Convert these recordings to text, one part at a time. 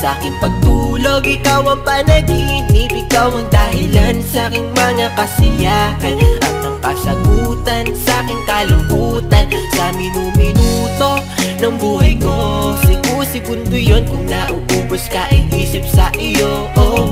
sa aking pagtulog, ikaw ang panaginip, ikaw ang dahilan sa aking mga kasiyahan at ang kasagutan sa aking kalungkutan. Sa minuminuto ng buhay ko, segundo yun kung nauubos ka, iisip sa iyo.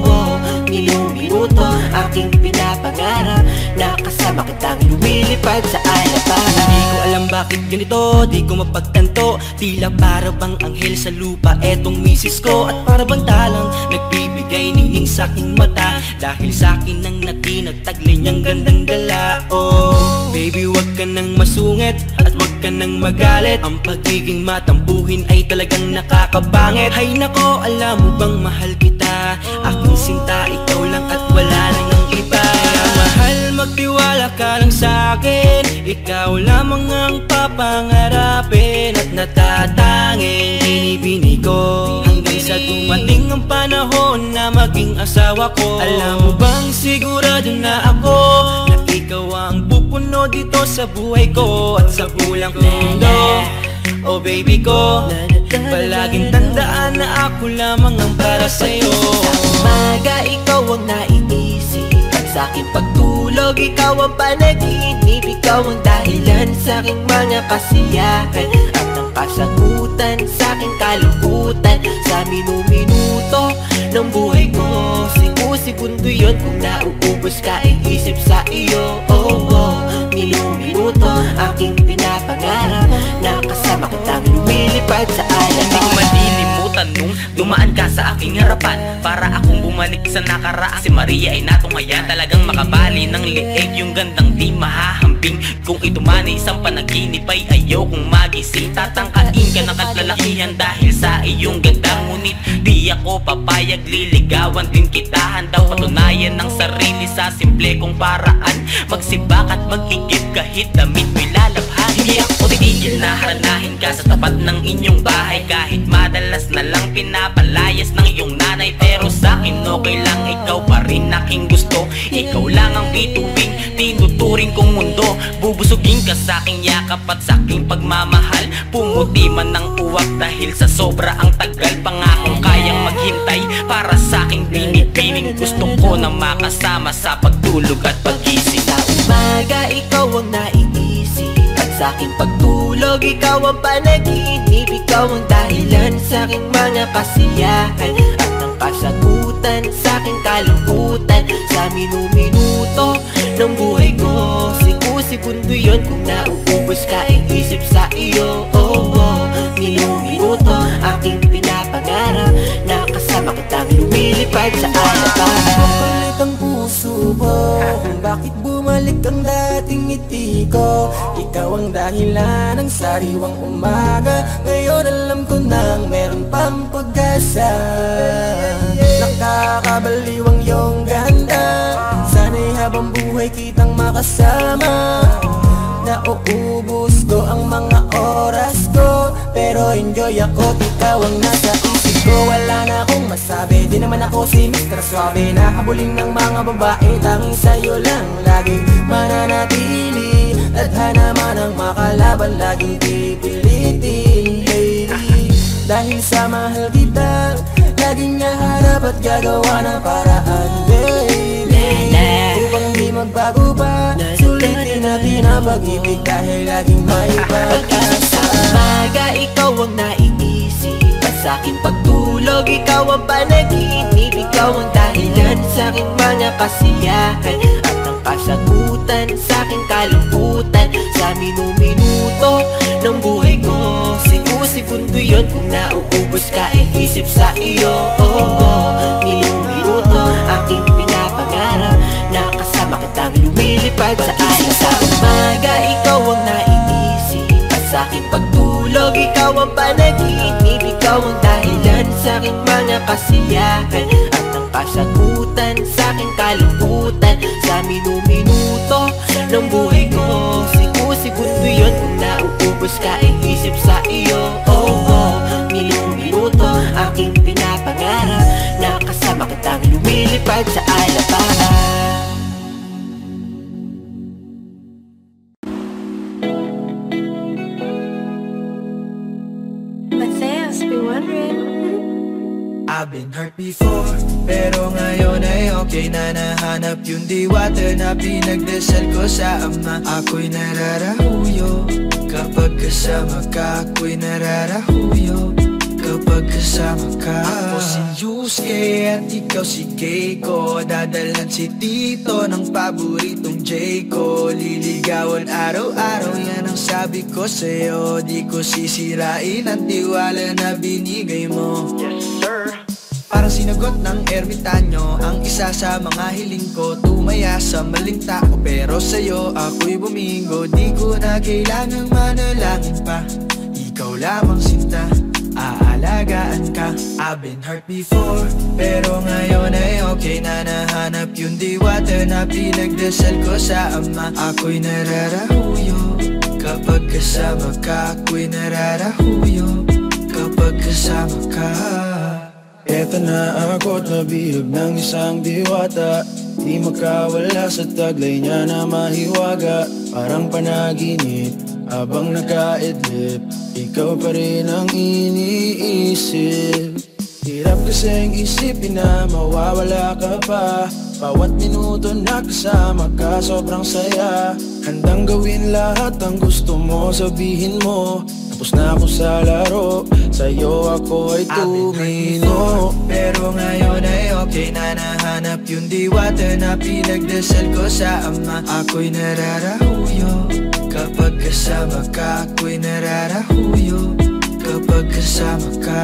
Minuminuto aking pinapangarap na kasama kitang lumilipad sa alapahan. Di ko alam bakit ganito, di ko mapagtanto. Tila para bang anghel sa lupa etong misis ko, at para bang talang nagbibigay nining sa aking mata. Dahil sa akin nang natinagtaglay niyang gandang dala. Oh, baby, wag ka nang masungit at wag ka nang magalit. Ang pagiging matampuhin ay talagang nakakabangit. Hay nako, alam mo bang mahal kita? Aking sinta, ikaw lang at wala nang ang iba. Kaya mahal, magtiwala ka lang sa'kin. Ikaw lamang ang papangarapin at natatanging binibini ko, hanggang sa dumating ang panahon na maging asawa ko. Alam mo bang sigurado na ako na ikaw ang pupuno dito sa buhay ko at sa bulang mundo. Oh baby ko, palaging tandaan na ako lamang ang para sa'yo. Sa umaga, ikaw ang naiisip, at sa aking pagtulog, ikaw ang panaginip, ikaw ang dahilan sa aking mga kasiyahan at ang kasagutan sa aking kalungkutan. Sa minuminuto ng buhay ko, segundo yun kung nauubos ka, iisip sa iyo. Minuminuto aking pinapangarap na kasama kitang lumilipad sa alapahan. Hindi ko malilimutan nung dumaan ka sa aking harapan, para akong bumalik sa nakaraan. Si Maria ay natunghayan, talagang makabali ng liig, yung gandang di mahahambing. Kung ito man ay isang panaginip ay ayokong magising. Tatangkain ka ng katlalakihan dahil sa iyong ganda, ngunit di ako papayag, liligawan din kita. Handang patunayan ng sarili sa simple kong paraan, magsibak at magigib kahit damit mo'y lalabhan. Hindi ako titigil na haranahin ka sa tapat ng inyong bahay, kahit madalas na lang pinapalayas ng iyong nanay. Pero sa'kin okay lang, ikaw pa rin aking gusto. Ikaw lang ang bituing tinuturing kong mundo. Bubusugin ka sa aking yakap at sa aking pagmamahal. Pumuti man ng uwak dahil sa sobra ang tagal. Pangakong kayang maghintay para sa aking binibining. Gusto ko na makasama sa pagtulog at pagising. Sa umaga, ikaw ang naiisip, at sa aking pagtulog, ikaw ang panaginip, ikaw ang dahilan sa aking mga kasiyahan at ang kasagutan sa aking kalungkutan. Sa minuminuto ng buhay ko, segundo yun kung nauubos ka, iisip sa iyo. Minuminuto aking pinapangarap na kasama kitang lumilipad sa alapahan. Kapalit ang puso mo, kung bakit bumalik ang dating ngiti ko. Ikaw ang dahilan ng sariwang umaga. Ngayon alam ko nang meron pang pag-asa. Nakakabaliw ang iyong ganda, sana'y habang buhay kitang makasama. Nauubos ko ang mga oras ko, pero enjoy ako, ikaw ang nasa isip ko. Wala na akong masabi, di naman ako si Mr. Suave na habulin ng mga babae. Tanging sa'yo lang lagi mananatili, tadhana man ang makalaban, laging pipilitin, baby. Dahil sa mahal kita, laging naharap at gagawa ng paraan, baby. Upang di magbago pa, sulitin natin ang pag-ibig dahil laging may pag-asa. Sa umaga, ikaw ang naiisip, at sa aking pagtulog, ikaw ang panaginip, ikaw ang dahilan sa aking mga kasiyahan at ang kasagutan sa aking kalungkutan. Sa minuminuto ng buhay ko, segundo yun kung nauubos ka, iisip sa iyo. Minuminuto aking pinapangarap na kasama kitang lumilipad sa alapahan. Sa umaga, ikaw ang naiisip, at sa aking pagtulog, ikaw ang panaginip, ikaw ang dahilan sa aking mga kasiyahan at ang kasagutan sa aking kalungkutan. Sa minuminuto ng buhay ko, segundo yun kung nauubos ka, iisip sa iyo. Minuminuto aking pinapangarap na kasama kitang lumilipad sa alapahan. I've been hurt before, pero ngayon ay okay na. Nahanap yung diwata na pinagdasal ko sa Ama. Ako'y nararahuyo kapag kasama ka. Ako'y nararahuyo kapag kasama ka. Ako si Yusuke at ikaw si Keiko. Dadalhan si Tito ng paboritong J ko. Liligawan araw-araw, yan ang sabi ko sa'yo. Di ko sisirain ang tiwala na binigay mo. Yes sir. Parang sinagot ng ermitanyo ang isa sa mga hiling ko. Tumaya sa maling tao pero sa'yo ako'y bumingo. Di ko na kailangang manalangin pa, ikaw lamang sinta, aalagaan ka. I've been hurt before, pero ngayon ay okay na. Nahanap yung diwata na pinagdasal ko sa Ama. Ako'y nararahuyo kapag kasama ka. Ako'y nararahuyo kapag kasama ka. Eto na ako't nabihag ng isang diwata. Di makawala sa taglay niya na mahiwaga. Parang panaginip habang nakaidlip, ikaw pa rin ang iniisip. Hirap kasing isipin na mawawala ka pa. Bawat minuto na kasama ka sobrang saya. Handang gawin lahat ang gusto mo, sabihin mo. Tapos na ako sa laro, sa'yo ako ay tumino. Pero ngayon ay okay na. Nahanap yung diwata na pinagdasal ko sa Ama. Ako'y nararahuyo kapag kasama ka. Ako'y nararahuyo kapag kasama ka.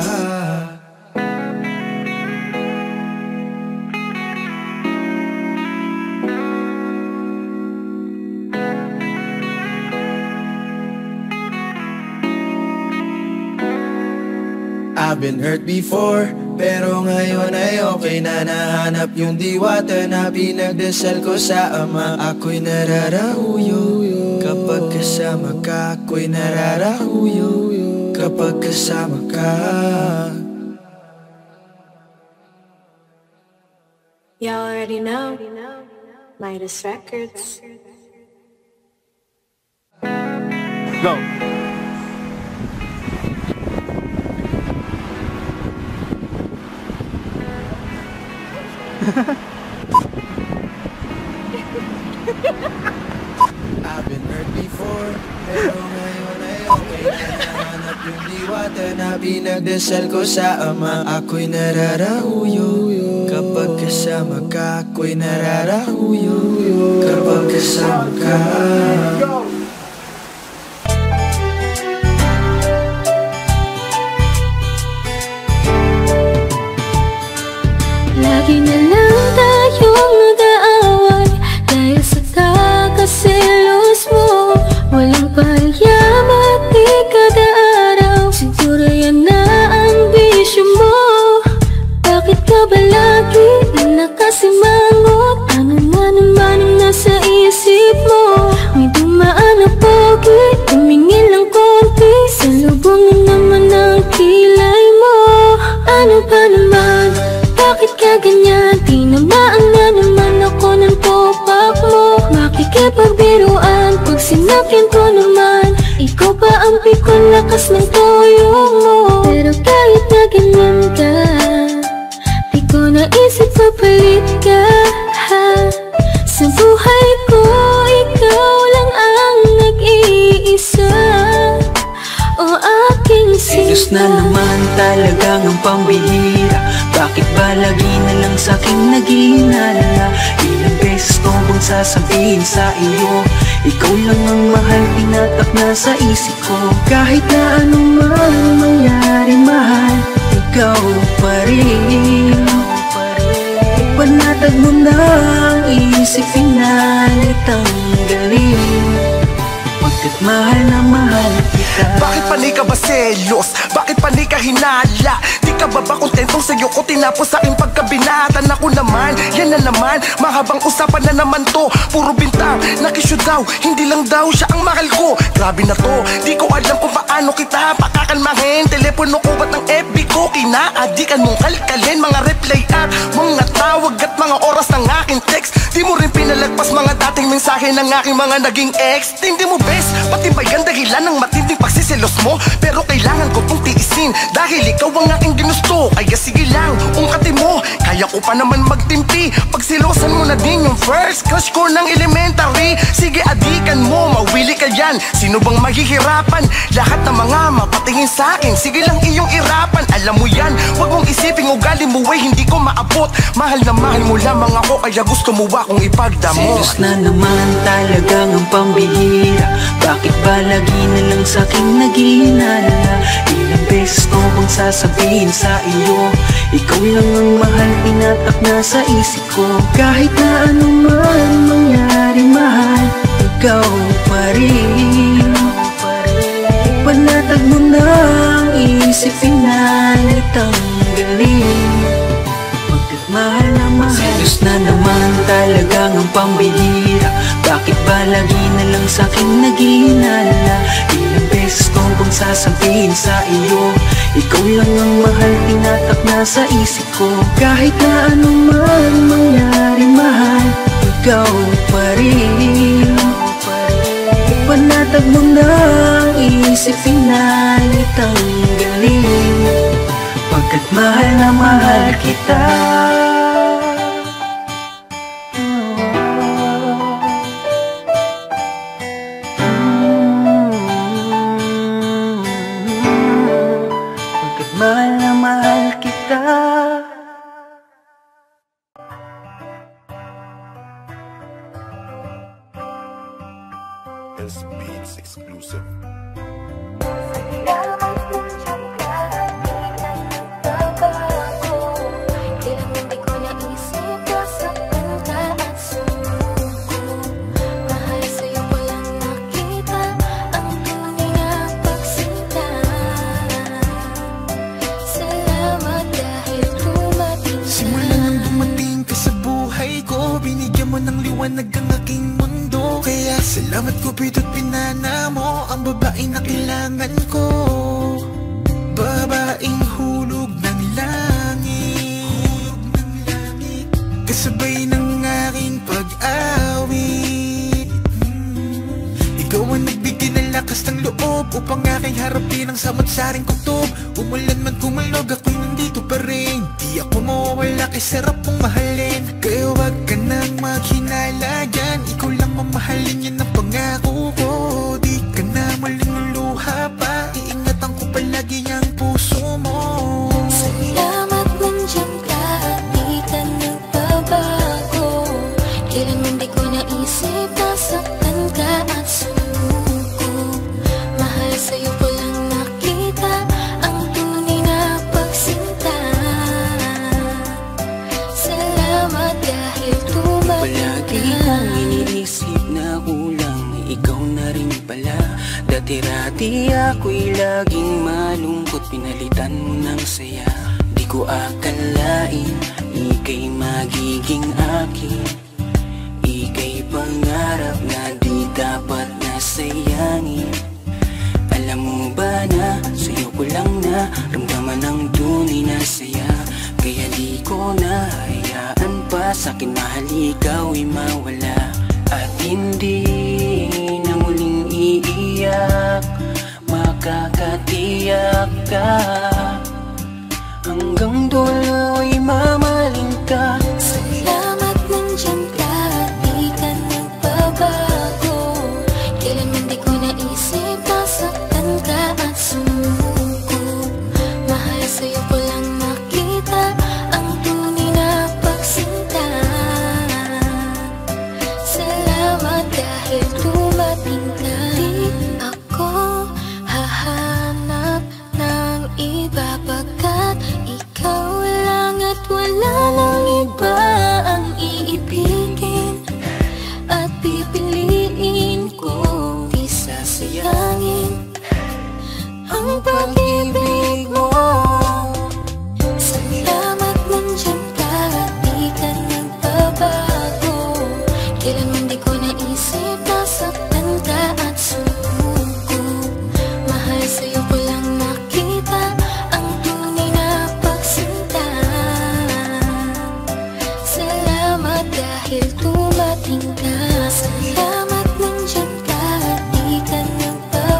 I've been hurt before, pero ngayon ay okay na. Nahanap yung diwata na pinagdasal ko sa Ama. Ako'y nararahuyo kapag kasama ka. Ako'y nararahuyo kapag kasama ka. You already know, Midas Records. Go! I've been hurt before, pero ngayon ay okay na. Nahanap yung diwata na pinagdasal ko sa Ama. Ako'y nararahuyo kapag kasama ka. Ako'y nararahuyo kapag kasama ka. Lagi na lang tayong nag-aaway dahil sa kakaselos mo. Walang pariyam at di kada araw, siguro yan na ang bisyo mo. Bakit ka ba lagi na nakasimangot? Ano na naman ang nasa isip mo? May dumaan na pogi, tumingin lang konti, salubungin naman ang kilay mo. Ano ba naman? Bakit ka ganyan? Tinamaan na naman ako ng topak mo. Makikipagbiruan pag sinakyan ko naman. Ikaw pa ang pikon lakas ng toyo mo. Pero kahit na ganyan ka, di ko naisip papalit ka. Sa buhay ko, ikaw lang ang nag-iisa. O aking sinta. Diyos na naman talagang ang pambihira. Bakit ba lagi na lang sa'king nag-iinalala? Ilang beses ko bang sasabihin sa iyo, ikaw lang ang mahal, tinatak na sa isip ko. Kahit na anong man mangyari mahal, ikaw pa rin. Panatag mo na ang isip, pinalit ang galing. Pagkat mahal na mahal kita. Bakit panay ka ba selos? Bakit panay ka hinala? Di ka ba kontentong sa'yo ko tinapos sa aking pagkabinatan? Ako naman, yan na naman, mahabang usapan na naman to. Puro bintang, nakisyo daw, hindi lang daw siya ang mahal ko. Grabe na to, di ko alam kung paano kita pakakalmahin. Telepono ko ba't ang FB ko kinaadikan mong kalkalin? Mga reply at mga tawag at mga oras ng aking text. Di mo rin pinalagpas mga dating mensahe ng aking mga naging ex. Hindi mo best, pati ba yan dahilan ng matinding pagsiselos mo? Pero kailangan ko itong tiisin dahil ikaw ang aking ginusto. Kaya sige lang, Kaya ko pa naman magtimpi pagsilosan mo na din yung first crush ko ng elementary. Sige adikan mo, mawili ka yan. Sino bang maghihirapan? Lahat ng mga mapatingin sa akin, sige lang iyong irapan. Alam mo yan, wag mong isiping ugali mo ay hindi ko maabot. Mahal na mahal mo lamang ako, kaya gusto mo akong ipagdamot. Selos na naman talagang ang pambihira. Bakit ba lagi na lang sa'king naghihinala? Ilang beses ko bang sasabihin sa iyo, ikaw lang ang mahal, inatak na sa isip ko. Kahit na anuman mangyari mahal, ikaw pa rin. Panatag mo na ang isip, pinalit ang galing. Pagkat mahal na mahal, selos na naman talagang ang pambihira. Bakit ba lagi na lang sa'king naghihinala? Ilang beses ko bang sasabihin sa iyo, ikaw lang ang mahal, tinatak na sa isip ko. Kahit na anuman mangyari mahal, ikaw pa rin. Panatag mo na ang isip, pinalit ang galing. Pagkat mahal na mahal kita. Pagkat mahal na mahal kita. S-Beats exclusive. Ng aking mundo, kaya salamat Cupido't pinana mo ang babae na kailangan ko. Babaeng hulog ng langit, kasabay ng aking pag-awit. Ikaw ang nagbigay ng lakas ng loob upang aking harapin ang samot-saring kutob. Umulan man kumalog, ako'y nandito pa rin. Di ako mawawala kay sarap mong mahalin. Kaya wag ka nang maghinala dyan, ikaw lang mamahalin, yan ang pangako ko. Di ka na malululuha pa, iingatan ko palagi ang puso mo. Salamat nandiyan ka, di ka nagbabago. Kailan man di ko naisip, nasaktan ka at sumuko. Mahal sa'yo ko lang nakita ang tunay na pagsinta. Salamat dahil palagi kong iniisip na kulang, ikaw na rin pala. Dati-rati ako'y laging malungkot, pinalitan mo ng saya. Di ko akalain, ika'y magiging akin. Ika'y pangarap na di dapat nasayangin. Alam mo ba na, sa'yo ko lang na ramdaman ang tunay na saya. Kaya di ko na hayaan pa sa'kin mahal ikaw'y mawala. At hindi na muling iiyak, makakatiyak ka. Hanggang dulo'y mamahalin ka. Salamat nandiyan ka, di ka nagbabago. Kailan man di ko naisip, nasaktan ka at sumuko. Mahal sa'yo ko lang nakita ang tunay na pagsinta. Salamat dahil dumating ka. Di ako hahanap ng iba pagkat ikaw lang at wala nang iba ang iibigin at pipiliin ko. Di sasayangin ang pag-ibig mo. Salamat nandiyan ka, di ka nagbabago. Kailan man di ko naisip, nasaktan ka at sumuko. Mahal sa'yo ko lang nakita ang tunay na pagsinta. Salamat dahil dumating ka. Salamat nandiyan ka, di ka nagbabago.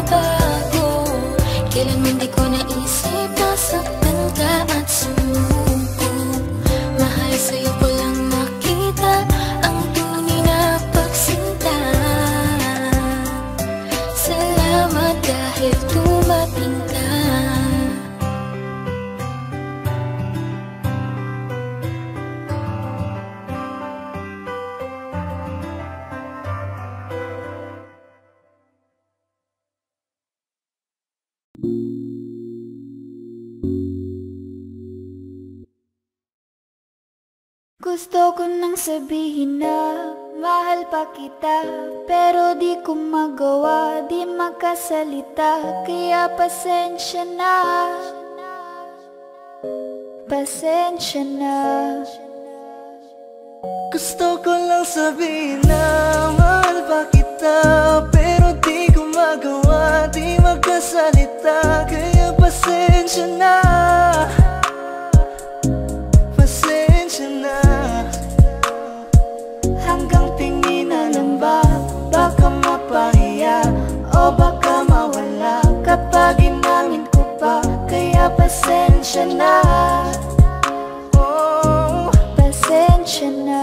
Gusto ko nang sabihin na mahal pa kita, pero di ko magawa, di makasalita. Kaya pasensya na, pasensya na. Gusto ko lang sabihin na mahal pa kita, pero di ko magawa, di makasalita. Kaya pasensya na, pasensya na. Hanggang tingin na lang ba, baka mapahiya o baka mawala kapag inamin ko pa. Kaya pasensya na, oh, pasensya na.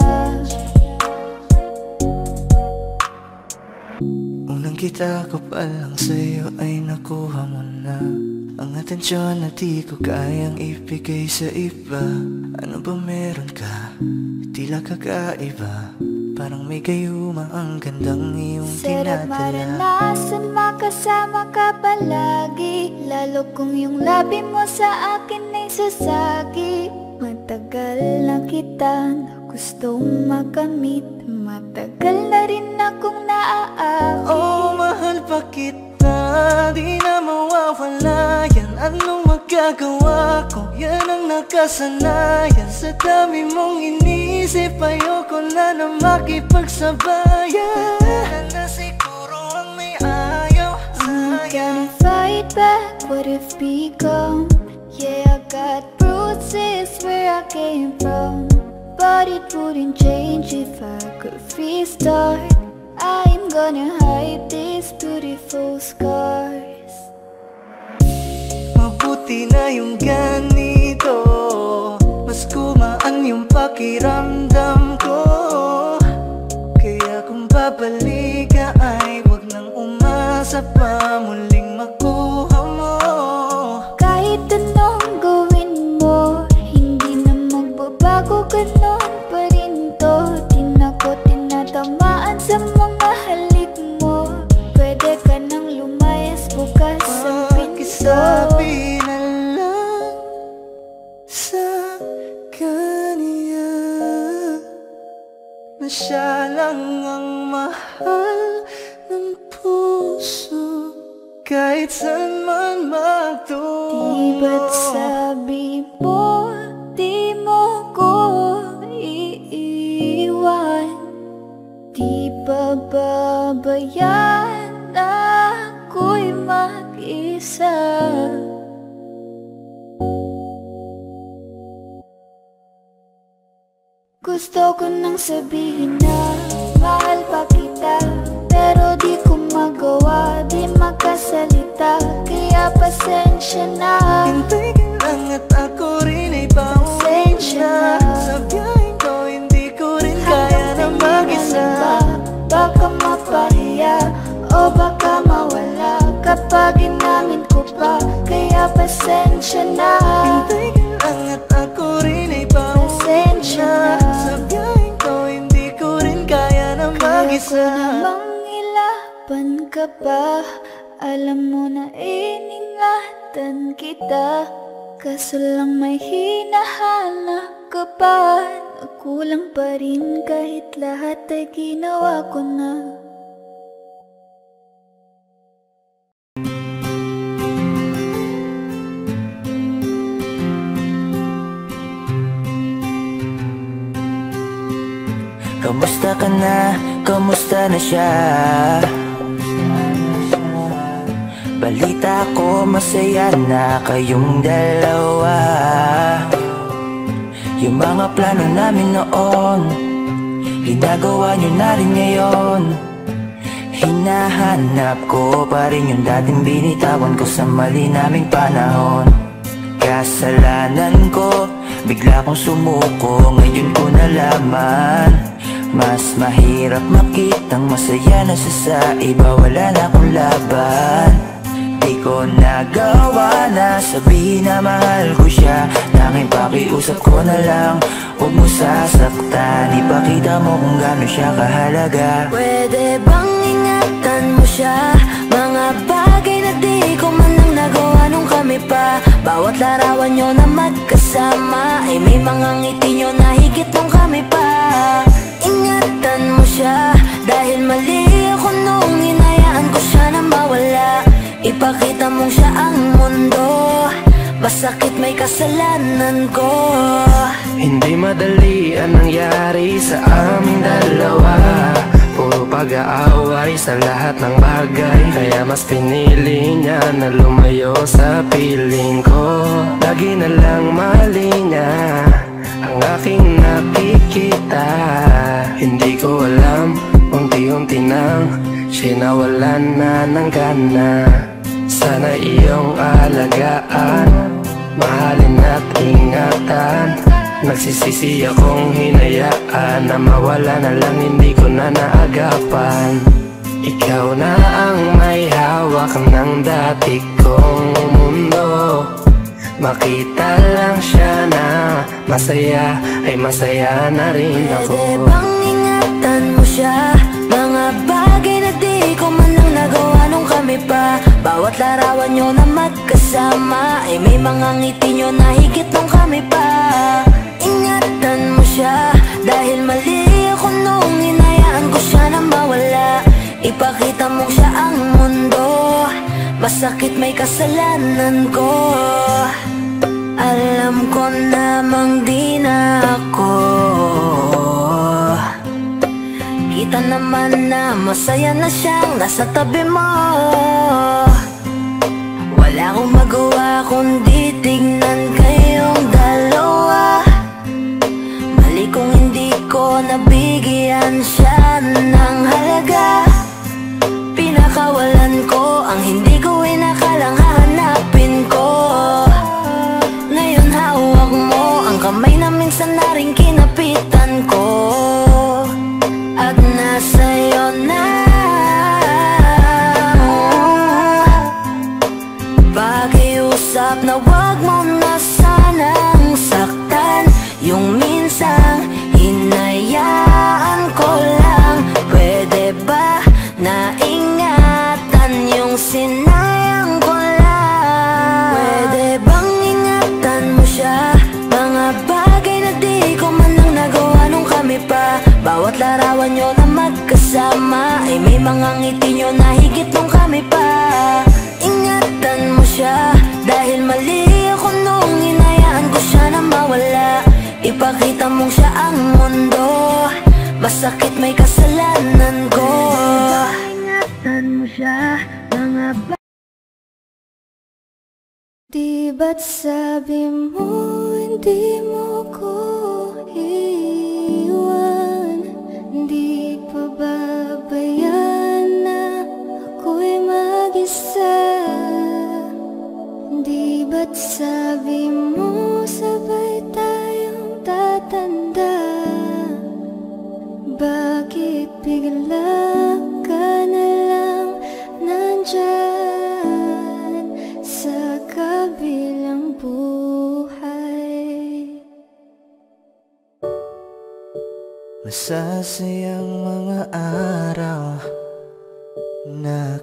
Unang kita ko pa lang sa'yo ay nakuha mo na ang atensyon na di ko kayang ibigay sa iba. Ano ba meron ka? Tila kakaiba, parang may gayuma ang gandang iyong Sarap tinadala. maranasan makasama ka palagi, lalo kung yung labi mo sa akin ay sasagi. Matagal na kita na gustong makamit, matagal na rin akong naaakit. Oh, mahal pa kita, di na mawawala yan. Anong magagawa ko? Yan ang nakasanayan. Sa dami mong inisip, ayoko na na makipagsabayan. Na siguro ang may ayaw I'm gonna fight back what if become. Yeah, I got bruises where I came from, but it wouldn't change if I could restart. I'm gonna hide these beautiful scars. Mabuti na yung ganito, mas gumaan yung pakiramdam ko. Kaya kung babalik ka ay wag nang umasa pa muling makuha mo. Kahit anong gawin mo, hindi na magbabago, ganon pa rin to. Di na ko tinatamaan sa mga halik mo. Pwede ka nang lumayas bukas ang pinto. Pakisabi na lang sa kanya na siya lang ang mahal ng puso, kahit saan man magtungo. Di ba't sabi mo, di mo ko iiwan? Di ba babayaan ako'y mag-isa? Gusto ko nang sabihin na mahal pa kita, pero di ko magawa, di makasalita. Kaya pasensya na, Hintay ka lang at ako rin ay pauwi na. Sa biyaheng ko hindi ko rin kaya na mag-isa. Baka mapahiya o baka mawala kapag inamin ko pa. Kaya pasensya na, Hintay ka lang at ako rin ay pauwi na. Sa biyaheng ko hindi ko rin kaya na mag-isa. kaya ko namang ilaban ka pa. Alam mo na iningatan kita, kaso lang may hinahanap ka pa. Nagkulang pa rin kahit lahat ay ginawa ko na. Kamusta ka na? Kamusta na siya? Balita ko masaya na kayong dalawa. Yung mga plano namin noon, ginagawa nyo na rin ngayon. Hinahanap ko pa rin yung dating binitawan ko sa mali naming panahon. Kasalanan ko, bigla kong sumuko, ngayon ko nalaman. Mas mahirap makitang masaya na siya sa iba, wala na akong laban. Di ko nagawa na sabihin na mahal ko siya, tanging pakiusap ko na lang, huwag mo sasaktan. Ipakita mo kung gaano siya kahalaga. Pwede bang ingatan mo siya? Mga bagay na di ko man lang nagawa nung kami pa Bawat larawan nyo na magkasama ay may mga ngiti nyo na higit nung kami pa. Ingatan mo siya dahil mali ako nung hinayaan ko siya na mawala. Ipakita mong siya ang mundo, masakit may kasalanan ko. Hindi madali ang nangyari sa aming dalawa. Puro pag-aaway sa lahat ng bagay, kaya mas pinili niya na lumayo sa piling ko. Lagi na lang mali niya ang aking nakikita. Hindi ko alam, unti-unti nang siya nawalan na ng gana. Sana iyong alagaan, mahalin at ingatan. Nagsisisi akong hinayaan na mawala na lang, hindi ko na naagapan. Ikaw na ang may hawak ng dati kong mundo. Makita lang siya na masaya, ay masaya na rin ako. Pwede bang ingatan mo siya? Mga bagay na di ko man lang nagawa nung kami pa. Bawat larawan nyo na magkasama ay may mga ngiti nyo na higit nung kami pa. Ingatan mo siya dahil mali ako nung hinayaan ko siya na mawala. Ipakita mo siya ang mundo, masakit may kasalanan ko. Alam ko namang di na ako. Kita naman na masaya na siyang nasa tabi mo. Wala akong magawa kundi tignan kayong dalawa. Mali kung hindi ko nabigyan siya ng halaga. Pinakawalan ko ang hindi ko inakalang hahanapin ko. Ngayon hawak mo ang kamay na minsan na rin kinapitan ko. At nasa'yo na. Pakiusap na wag mo na sanang saktan. Yung minsang hinayaan ko lang. Pwede ba na ingatan yung sinayang ko lang? Pwede bang ingatan mo siya? Mga bagay na di ko man lang nagawa nung kami pa. Bawat larawan nyo na magkasama ay may mga ngiti nyo na higit nung kami pa. Ingatan mo siya dahil mali ako nung hinayaan ko siya na mawala. Ipakita mong siya ang mundo, masakit may kasalanan ko. Ingatan mo siya, mga di ba't sabi mo hindi mo ko iwan? Di pa babayaan na ako'y mag-isa? Di ba't sabi mo sabay tayong tatanda? Bakit bigla ka na lang nandyan sa kabilang buhay? Masasayang mga araw na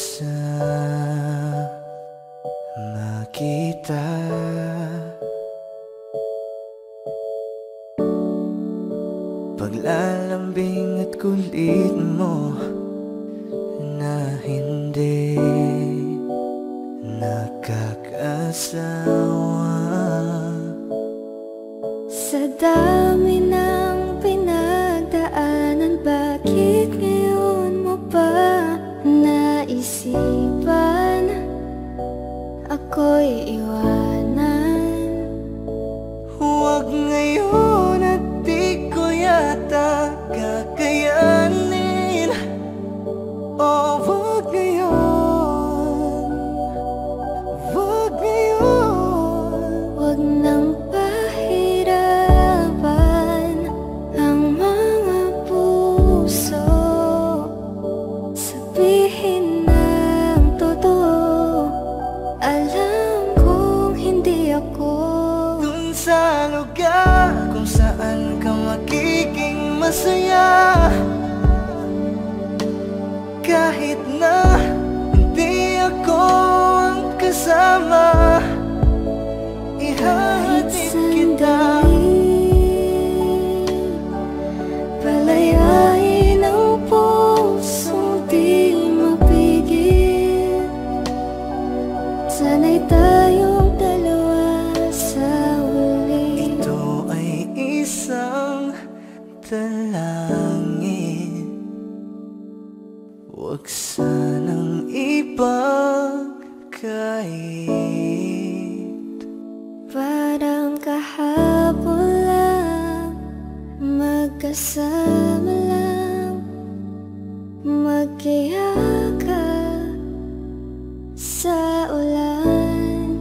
kasama kita. Paglalambing at kulit mo na hindi nakakasawa. Sa dami ng pinagdaanan, bakit ngayon mo pa naisipan ako'y iwanan? Huwag ngayon at di ko yata kakayanin. Oh, huwag ngayon, huwag ngayon. Huwag nang pahirapan ang mga puso. Sabihin ng totoo, alam kong hindi ako Dun sa lugar kung saan ka magiging masaya. Kahit na hindi ako ang kasama, Ihahatid kita. Palayain ang pusong di mapigil. Sana'y tayong dalawa sa huli. Ito ay isang dalangin, huwag sanang ipagkait. Parang kahapon lang, magkasama lang, magkiyakap sa ulan.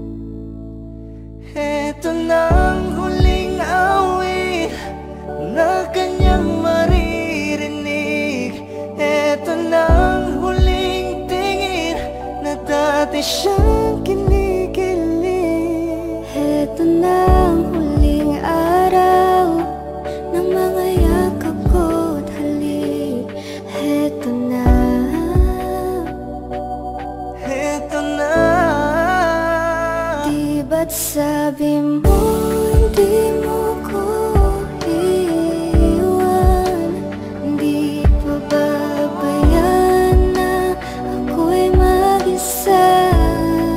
Eto nang huling awit na kanyang maririnig. Eto nang huling tingin na dati siyang kinikilig. Eto na ang huling araw ng mga yakap ko't halik. Eto na. Eto na. Di ba't sabi mo hindi mo ko iwan? Di pa babayaan na ako'y mag-isa.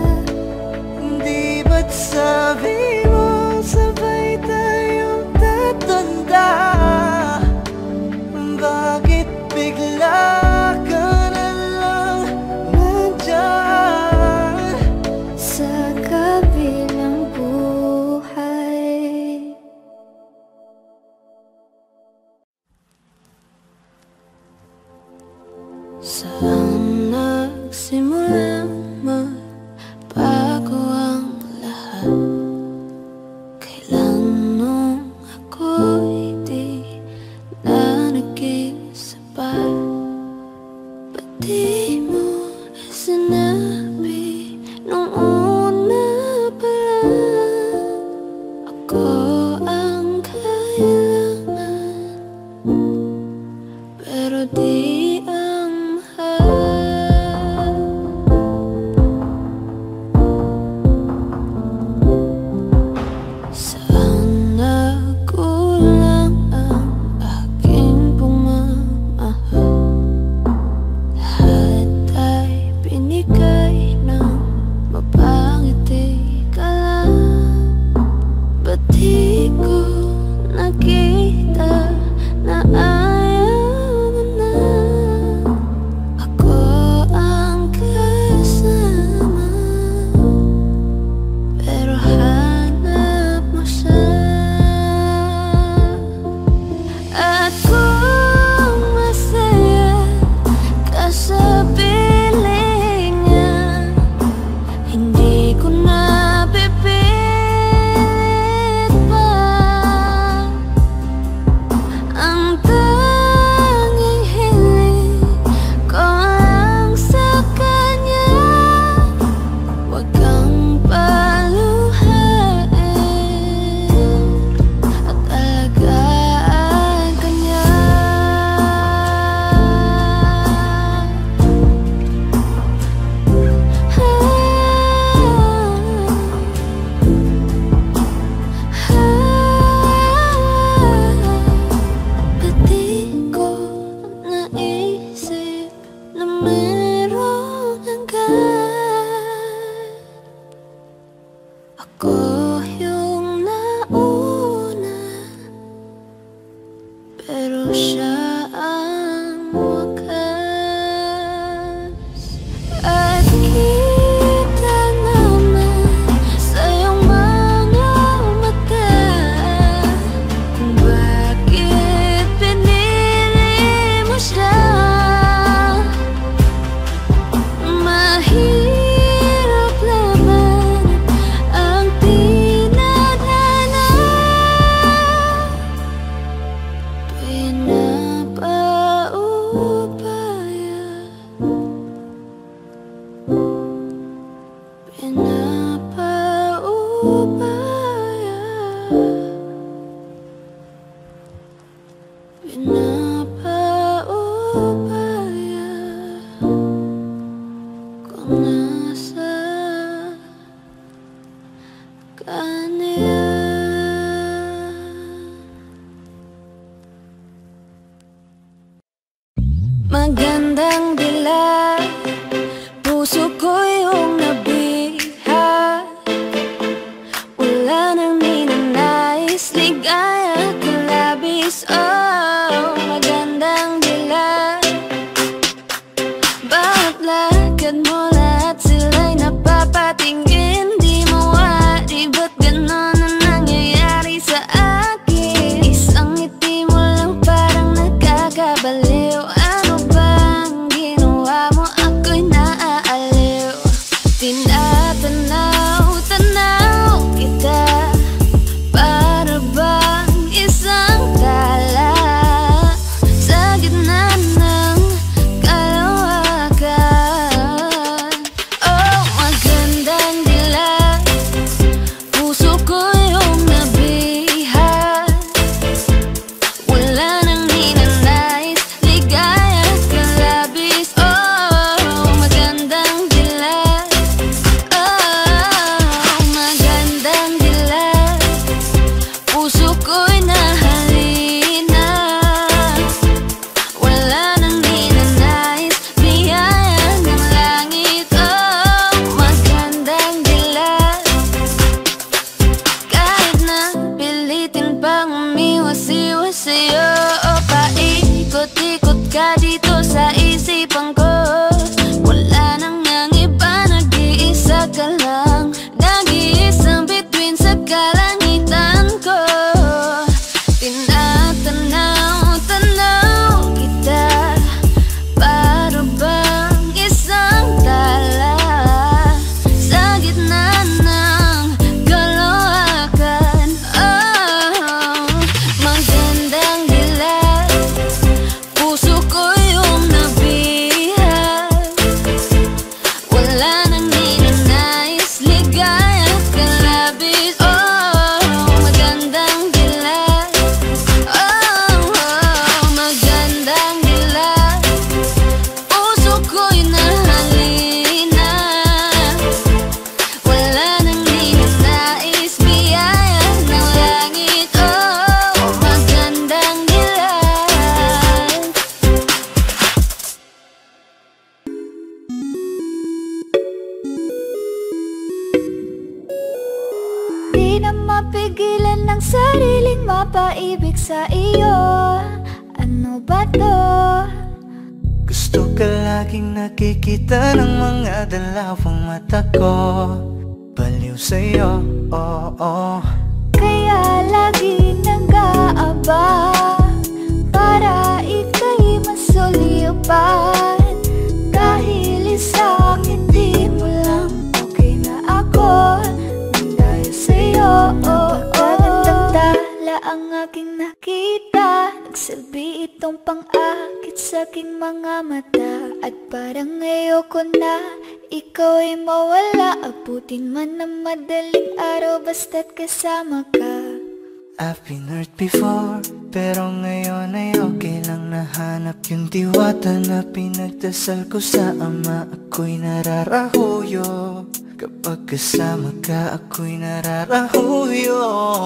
Magandang dilag, puso ko yung nabihag. Wala nang ninanais, ligaya ka labis. Oh, magandang dilag, bawat lakad mo lahat sila'y napapatingin. Di mawari, ba't ganon ang nangyayari sa akin? Isang ngiti mo lang parang nagkakabaliw. Ano bang ginawa mo? Ako'y naaaliw. Tinatanaw-tanaw kita, para bang isang tala sa gitna ng kalawakan. Oh, magandang dilag, puso ko yung nabihag. Wala nang ninanais, ligaya ka labis. Oh, magandang dilag. Oh, magandang dilag, puso ko'y nahalina. Wala nang ninanais, biyaya ng langit. Oh, magandang dilag, kahit na pilitin pang umiwas-iwas sa'yo. O paikot-ikot ka dito sa isipan ko. Wala nang ang iba, nag-iisa ka lang. Nag-iisang bituin sa kalangitan ko. Tinatanaw-tanaw kita, para bang isang tala sa gitna ng kalawakan. Oh, magandang dilag, puso ko yung nabihag. Wala nang ninanais, ligaya ka labis. Oh, magandang dilag. Oh, magandang dilag, puso ko'y nahalina. Wala nang ninanais, biyaya ng langit. Oh, magandang dilag. Di na mapigilan ng sariling mapaibig sa iyo. Ano ba to? Gusto ka laging nakikita ng mga dalawang mata ko. Baliw sa'yo, oo. Kaya lagi nag-aabang para ika'y masulipan. Dahil isang ngiti mo lang, okay na ako nang dahil sa'yo. Napakagandang tala ang aking nakita. Nagsilbi itong pang-akit sa aking mga mata. At parang ayoko na ikaw ay mawala. Abutin man ng madaling araw basta't kasama ka. I've been hurt before, pero ngayon ay okay lang. Nahanap yung diwata na pinagdasal ko sa ama. Ako'y nararahuyo, kapag kasama ka ako'y nararahuyo.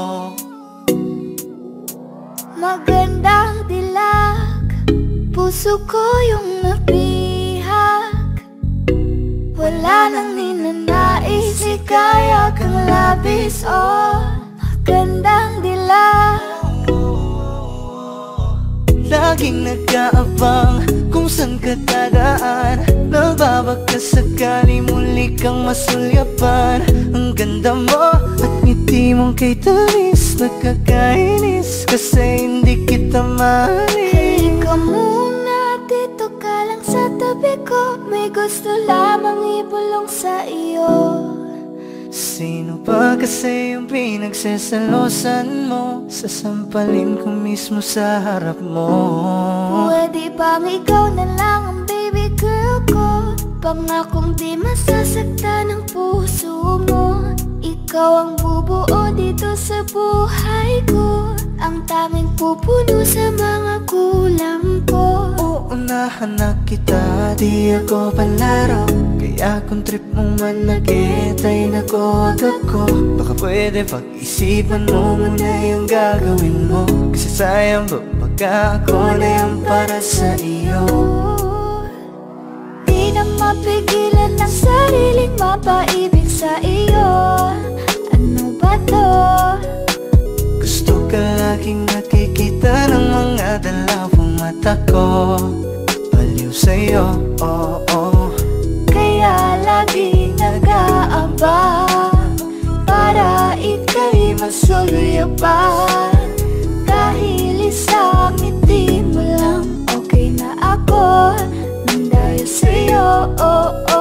Magandang dilag, puso ko yung nabihag. Wala nang ninanais, ikaya kang labis. Oh, magandang dilag. Laging nag-aabang kung saan ka dadaan. Nagbabaka sakali muli kang masulyapan. Ang ganda mo at ngiti mong kay tamis. Nakakainis kasi hindi kita mahalin. Halika muna, dito ka lang sa tabi ko. May gusto lamang ibulong sa iyo. Sino ba kasi yung pinagsasalosan mo? Sasampalin ko mismo sa harap mo. Pwede bang ikaw na lang ang baby girl ko? Pangakong di masasaktan ang puso mo. Ikaw ang bubuo dito sa buhay ko. Ang tanging pupuno sa mga kulang ko. Uunahan na kita, di ako palaro. Kaya kung trip mong manakit ay nakuwag ako. Baka pwede pag-isipan mo muna yung gagawin mo. Kasi sayang ba pagka ako na yan para sa iyo. mapigilan ang sariling mapaibig sa iyo. Ano ba to? Gusto ka laging nakikita ng mga dalawang mata ko. Baliw sa'yo, oh, oh. Kaya lagi nag-aabang para ika'y masuluyapan. Dahil isang ngiti mo lang, okay na ako nang dahil sa'yo, oh, oh.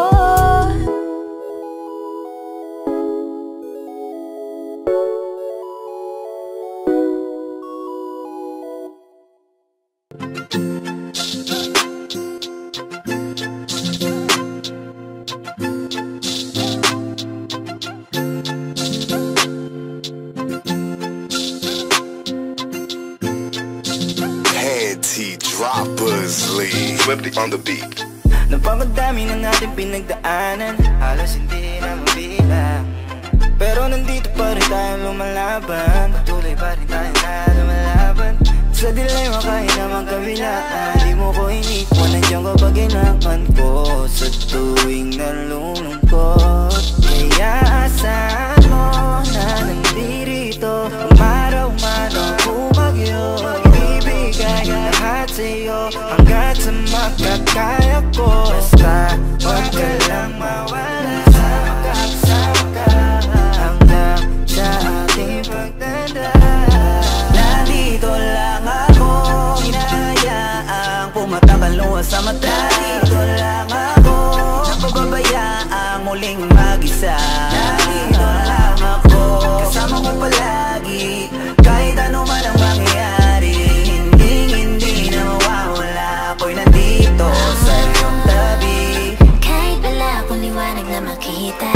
Swifty on the beat. Napapadami na natin pinagdaanan, halos hindi na mabilang. Pero nandito pa rin tayo lumalaban, patuloy pa rin tayo na lumalaban. Sa dilema kahit naman kabilaan, di mo ko iniwan, nandiyan ka pag kailangan ko. Sa tuwing nalulungkot, kaya asahan mo na nandirito. Umaraw man o bumagyo, ibibigay lahat sa'yo hanggat sa makakaya ko. Basta wag ka lang mawala, kasama ka hanggang sa ating pagtanda. Nandito lang ako, hinahayaang pumatak ang luha sa mata. Nandito lang ako, napababayaang muling mag-isa. Nandito lang ako, kasama mo palagi, kahit ano man ang mangyayari. Hindi na mawawala, ako'y nandito sa iyong tabi. Kahit wala akong liwanag na makita,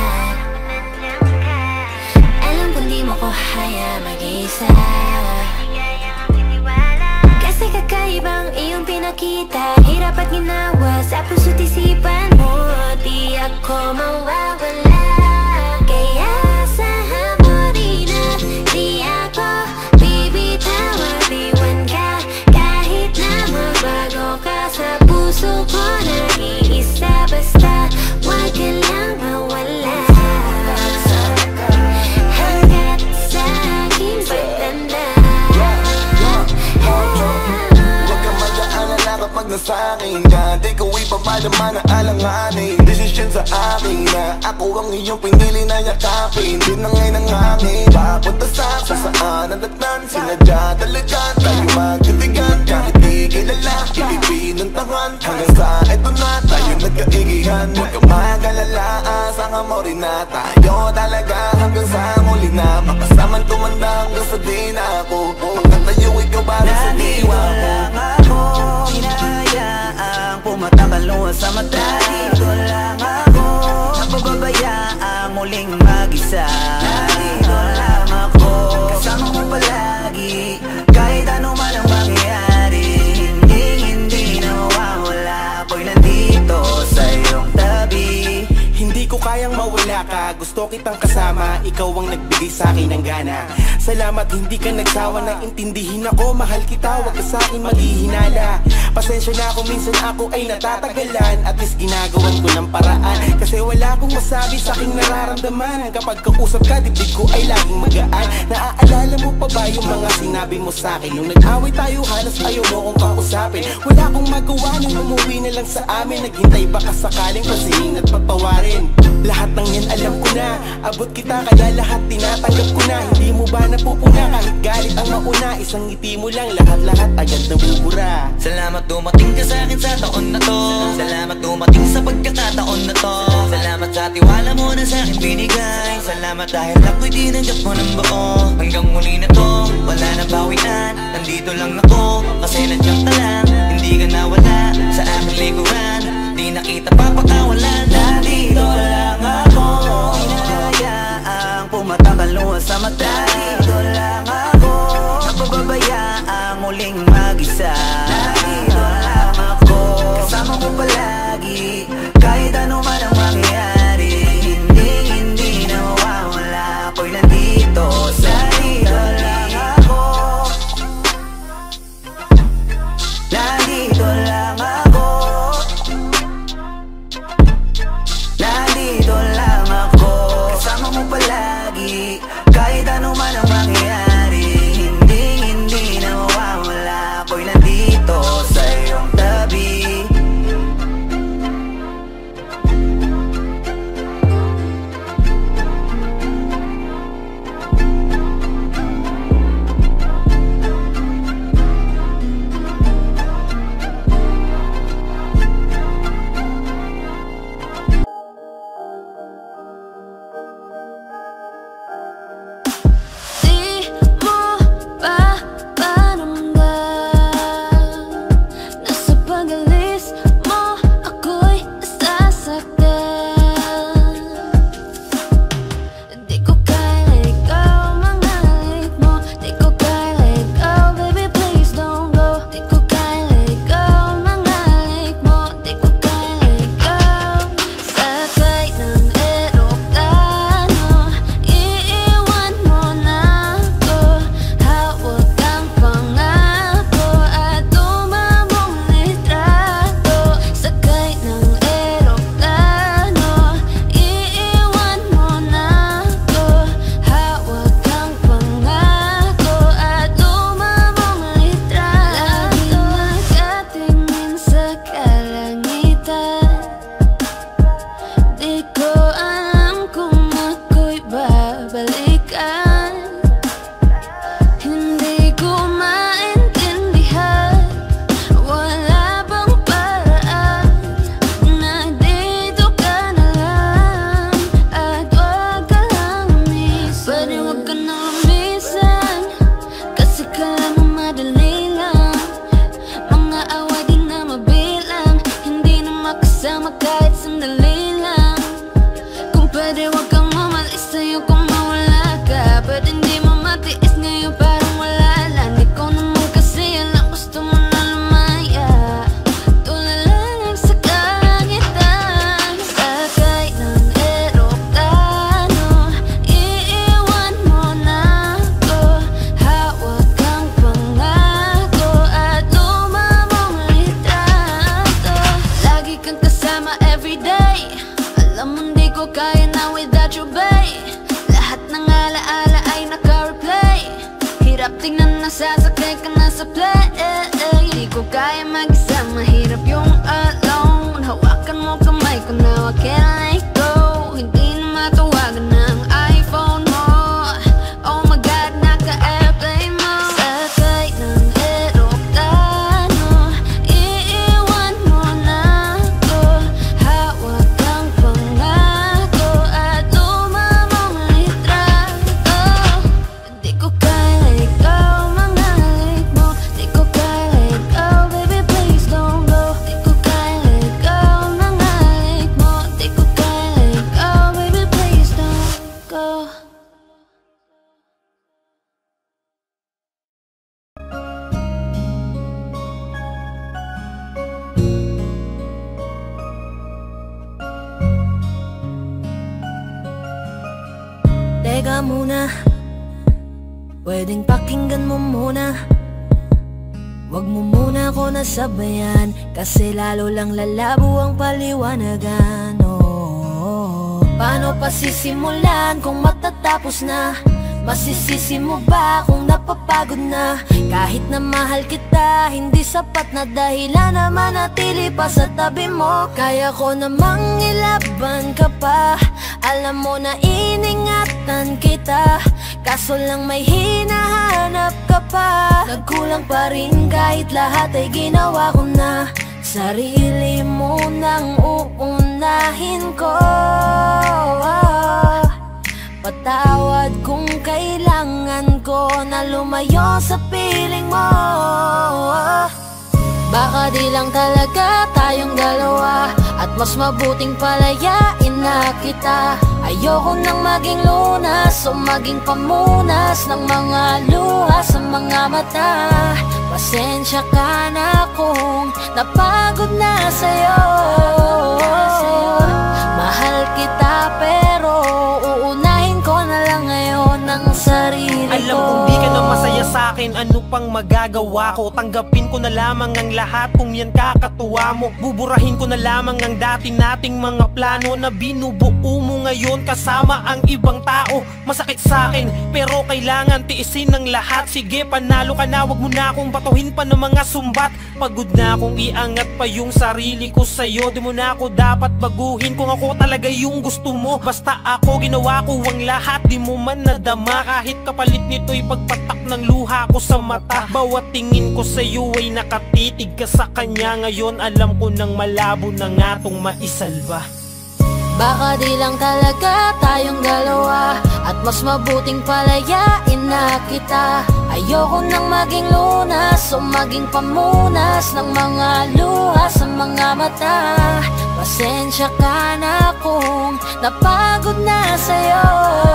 alam kong di mo ko haya mag-isa. Kasi kakaibang iyong pinakita, hirap at ginawa sa puso't isipan mo. Di ako mawawala, kaya asahan mo rin na di ako bibitawan. Iwan ka kahit na magbago ka, sa puso ko nag-iisa. Basta wag ka lang mawala hanggat sa aking pagtanda. Huwag kang mag-aalala kapag nasa akin ka, di ko ipapalaman ang alanganin. Desisyon sa akin na ako ang iyong pinili na yakapin. Di na ngayon ang hangin papunta sa kung saan ang datnan. Sinadya talaga tayo magtitigan, kahit di kilala ipipinuntahan. Hanggang sa eto na tayo nagkaigihan. Huwag kang mag-alala, asahan mo rin na tayo talaga hanggang sa muli na makasamang tumanda hanggang sa di na ako magkatayo ikaw para sa diwa ko. Nandito lang ako, hinahayaang pumatak ang luha sa mata. Nandito lang ako, napababayaang muling mag-isa. Nandito lang ako, kasama mo palagi, kahit ano man ang mangyayari. Hindi na mawawala, ako'y nandito sa iyong tabi. Hindi ko kayang mawala ka, gusto kitang kasama, ikaw ang nagbigay sa'kin ng gana. Salamat hindi ka nagsawa na intindihin ako, mahal kita, wag ka sa'kin maghihinala. Pasensya na kung minsan ako ay natatagalan, at least ginagawan ko ng paraan. Kasi wala akong masabi sa aking nararamdaman, kapag kausap ka dibdib ko ay laging magaan. Naaalala mo pa ba yung mga sinabi mo sa'kin? Nung nag-away tayo halos ayaw mo kong kausapin. Wala akong magawa nung umuwi na lang sa amin, naghintay baka sakaling pasingin at patawarin. Lahat ng yan alam ko na, abot kita kaya lahat tinatanggap ko na. Hindi mo ba napupuna kahit galit ang mauna, isang ngiti mo lang lahat-lahat agad nabubura. Salamat dumating ka sa akin sa taon na to, salamat dumating sa pagkakataon na to. Salamat sa tiwala mo na sa akin binigay, salamat dahil ako'y tinanggap mo ng buo. Hanggang muli na to, wala na bawian, nandito lang ako kasi nandiyan ka lang. Hindi ka nawala sa aking likuran, di na kita papakawalan. Nandito lang ako, hinahayaang pumatak ang luha sa mata. Nandito lang ako, napababayaang muling mag-isa. Nandito lang ako, kasama mo palagi, kahit ano man ang mangyayari. Hindi na mawawala, ako'y nandito sa iyo lang ako. Nandito lang Hirap tingnan nasasakay ka na sa plane. Di ko kaya mag-isa, mahirap yung alone. Hawakan mo kamay ko now, I can't let go. Hindi na matawagan ng iPhone mo. Oh my God, naka-airplane mo. Sakay ng eroplano, iiwan mo na ako. Hawak ang pangako at lumamang litrato. Di ko kaya ikaw, mga halik mo. Di ko kaya ikaw, baby please don't go. Di ko kaya ikaw, mga halik mo. Di ko kaya ikaw, baby please don't go. Teka muna, pwedeng pakinggan mo muna. Wag mo muna ako nasabayan, kasi lalo lang lalabo ang paliwanagan. Paano pa sisimulan kung matatapos na? Masisisi mo ba kung napapagod na? Kahit na mahal kita, hindi sapat na dahilan na manatili pa sa tabi mo. Kaya ko namang ilaban ka pa, alam mo na iningatan kita. Kaso lang may hinahanap ka pa. Nagkulang pa rin kahit lahat ay ginawa ko na. Sarili mo nang uunahin ko. Patawad kung kailangan ko na lumayo sa piling mo. Baka di lang talaga tayong dalawa, at mas mabuting palayain na kita. Ayoko nang maging lunas o maging pamunas ng mga luha sa mga mata. Pasensya ka na kung napagod na sa'yo. Mahal kita pero uunahin ko na lang ngayon ang sarili ko. Alam kong di ka na masaya sa'kin, ano pang magagawa ko? Tanggapin ko na lamang ang lahat kung yan kakatuwa mo. Buburahin ko na lamang ang dati nating mga plano na binubuo mo ngayon kasama ang ibang tao. Masakit sa'kin pero kailangan tiisin ng lahat. Sige, panalo ka na, wag mo na akong batuhin pa ng mga sumbat. Pagod na akong iangat pa yung sarili ko sa'yo. Di mo na ako dapat baguhin kung ako talaga yung gusto mo. Basta ako ginawa ko ang lahat, di mo man nadama. Kahit kapalit nito'y pagpatak ng luha ko sa mata. Bawat tingin ko sa'yo ay nakatitig ka sa kanya. Ngayon alam ko nang malabo na nga tong maisalba. Baka di lang talaga tayong dalawa, at mas mabuting palayain na kita. Ayoko nang maging lunas o maging pamunas ng mga luha sa mga mata. Pasensya ka na kung napagod na sa'yo.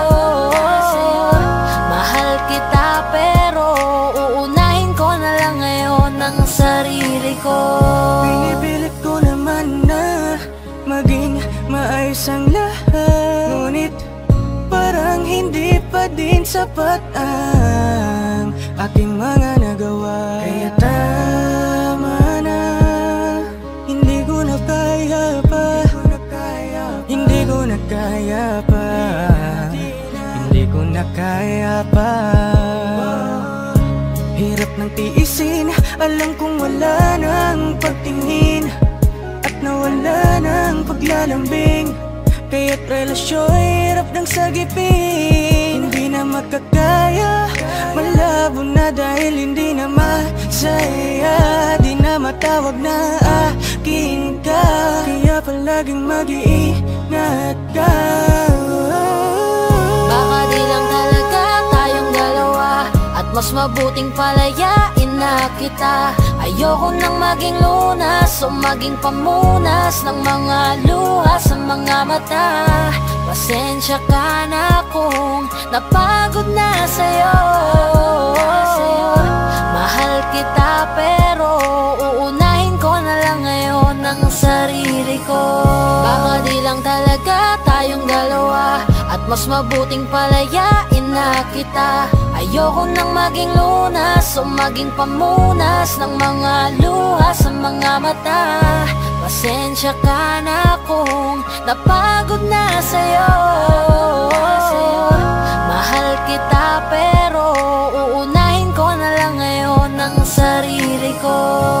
Mahal kita pero uunahin ko na lang ngayon ang sarili ko. Pinipilit ko naman na maging maayos ang lahat, ngunit parang hindi pa din sapat ang ating mga nagawa. Kaya tama na, hindi ko na kaya pa. Hindi ko na kaya pa. Hindi ko na kaya pa. Hirap ng tiisin, alam kong wala nang pagtingin at nawala ng paglalambing. Kaya't relasyon hirap ng sagipin. Hindi na makakaya, malabo na dahil hindi na masaya. Di na matawag na akin ka, kaya palaging mag-iingat ka. Baka di lang talaga tayong dalawa, at mas mabuting palayain na kita. Ayoko nang maging lunas o maging pamunas ng mga luha sa mga mata. Pasensya ka na kung napagod na sa'yo. Mahal kita pero uunahin ko na lang ngayon ang sarili ko. Baka di lang talaga tayong dalawa, at mas mabuting palayain na kita. Ayoko nang maging lunas o maging pamunas ng mga luha sa mga mata. Pasensya ka na kung napagod na sa'yo. Mahal kita pero uunahin ng sarili ko.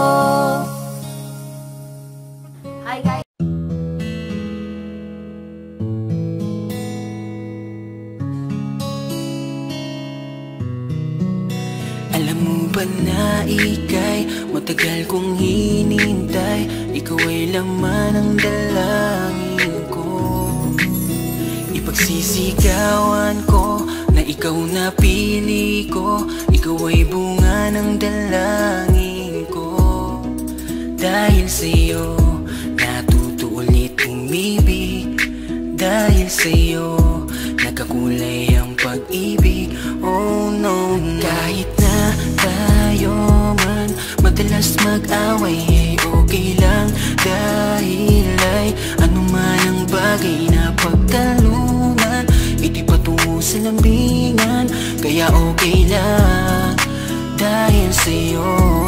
Hi guys! Alam mo ba na ika'y matagal kong hinintay? Ikaw ay laman ng dalangin ko. Ipagsisigawan ko na ikaw na pili ko. Ikaw ay bunga ng dalangin ko. Dahil sa'yo natuto ulit umibig. Dahil sa'yo nagkakulay ang pag-ibig. Oh no, kahit na tayo man madalas mag-away, ay okay lang. Dahil ay anuman ang bagay na pagtalungan, ito'y patungo sa lambingan. Kaya okay lang dahil sa'yo.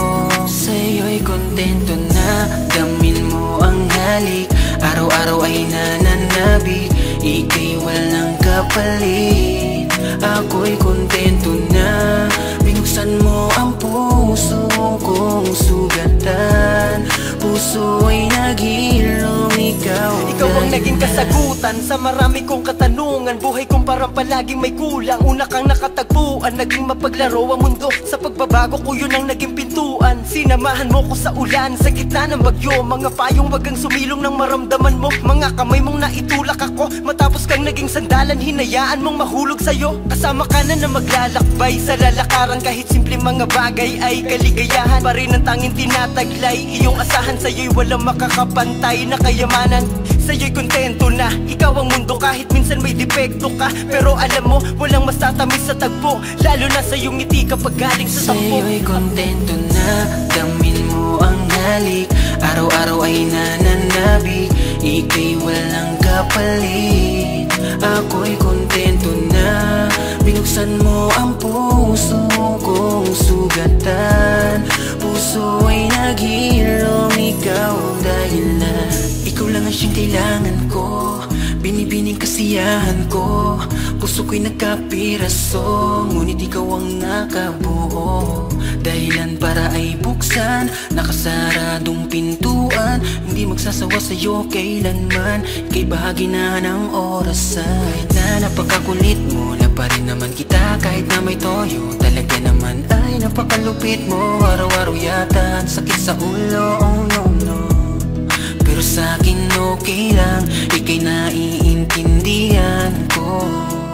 Sa'yo'y kontento na damin mo ang halik. Araw-araw ay nananabik, ika'y walang kapalit. Ako'y kontento na binuksan mo ang puso kong sugatan. Puso ay naghihirong ikaw. Ikaw ang naging kasagutan sa marami kong katanungan. Buhay kong parang palaging may kulang. Una kang nakatagpuan, naging mapaglaro ang mundo. Sa pagbabago ko yun ang naging pintuan. Sinamahan mo ko sa ulan, sa gitna ng bagyo. Mga payong wagang sumilong nang maramdaman mo. Mga kamay mong naitulak ako. Matapos kang naging sandalan, hinayaan mong mahulog sa'yo. Kasama ka na maglalakbay sa lalakaran. Kahit simple mga bagay ay kaligayahan pa rin ang tanging tinataglay. Iyong asahan, sa'yo'y walang makakapantay na kayamanan. Sa'yo'y kontento na ikaw ang mundo. Kahit minsan may depekto ka, pero alam mo walang mas tatamis sa tagpo. Lalo na sa'yong ngiti kapag galing sa sampo. Sa'yo'y kontento na damin mo ang halik. Araw-araw ay nananabik, ika'y walang kapalit. Ako'y kontento na binuksan mo ang puso kong sugatan. Puso ay naghihirong ikaw dahil na ikaw lang ang siyang kailangan ko. Binibining kasiyahan ko, puso ko'y nagkapiraso, ngunit ikaw ang nakabuo. Dahilan para ay buksan nakasaradong pintuan. Hindi magsasawa sa'yo kailanman, ika'y bahagi na ng orasan. Kahit na napakakulit mo, na pa rin naman kita. Kahit na may toyo, talaga naman ay napakalupit mo. Araw-araw yata ang sakit sa ulo, oh no no. Pero sa'kin okay lang, ika'y naiintindihan ko.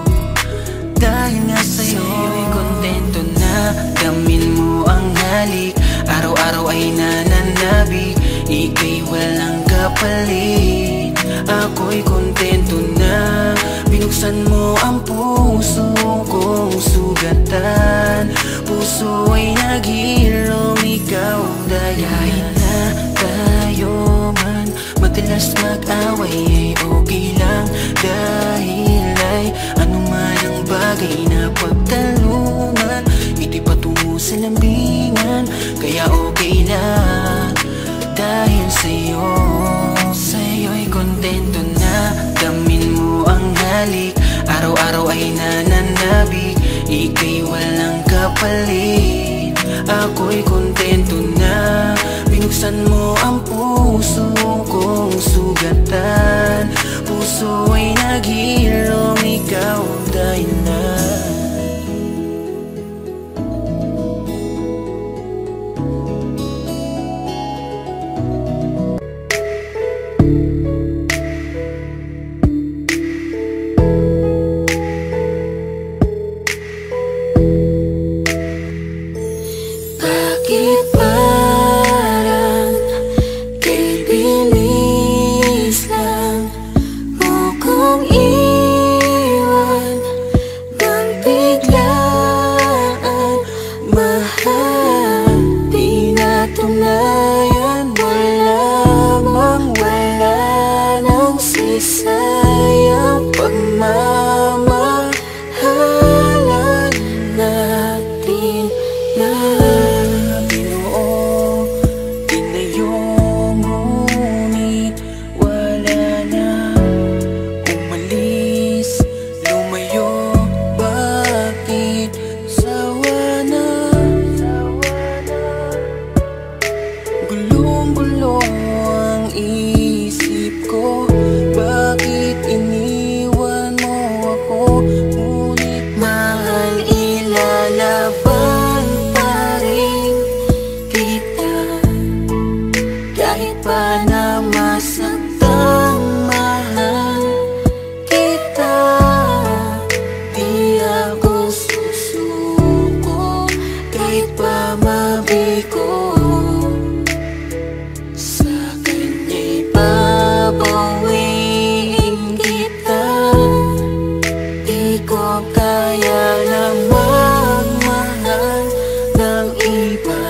Dahil nga sa'yo'y kontento na damin mo ang halik. Araw-araw ay nananabik, ika'y walang kapalit. Ako'y kontento na binuksan mo ang puso kong sugatan. Puso ay naghihirong ikaw dahil na tayo man madalas mag-away, ay okay lang. Dahil ay anuman ang bagay na pagtalungan, ito'y patungo sa lambingan. Kaya okay lang dahil sa'yo. Sa'yo'y kontento na damin mo ang halik. Araw-araw ay nananabik, ika'y walang kapalit. Ako'y kontento na binuksan mo ang puso kong sugatan. Puso ay naghihirong ikaw dahil na mabigo. Sa kanya'y babawiin kita. Di ko kaya na magmahal ng iba.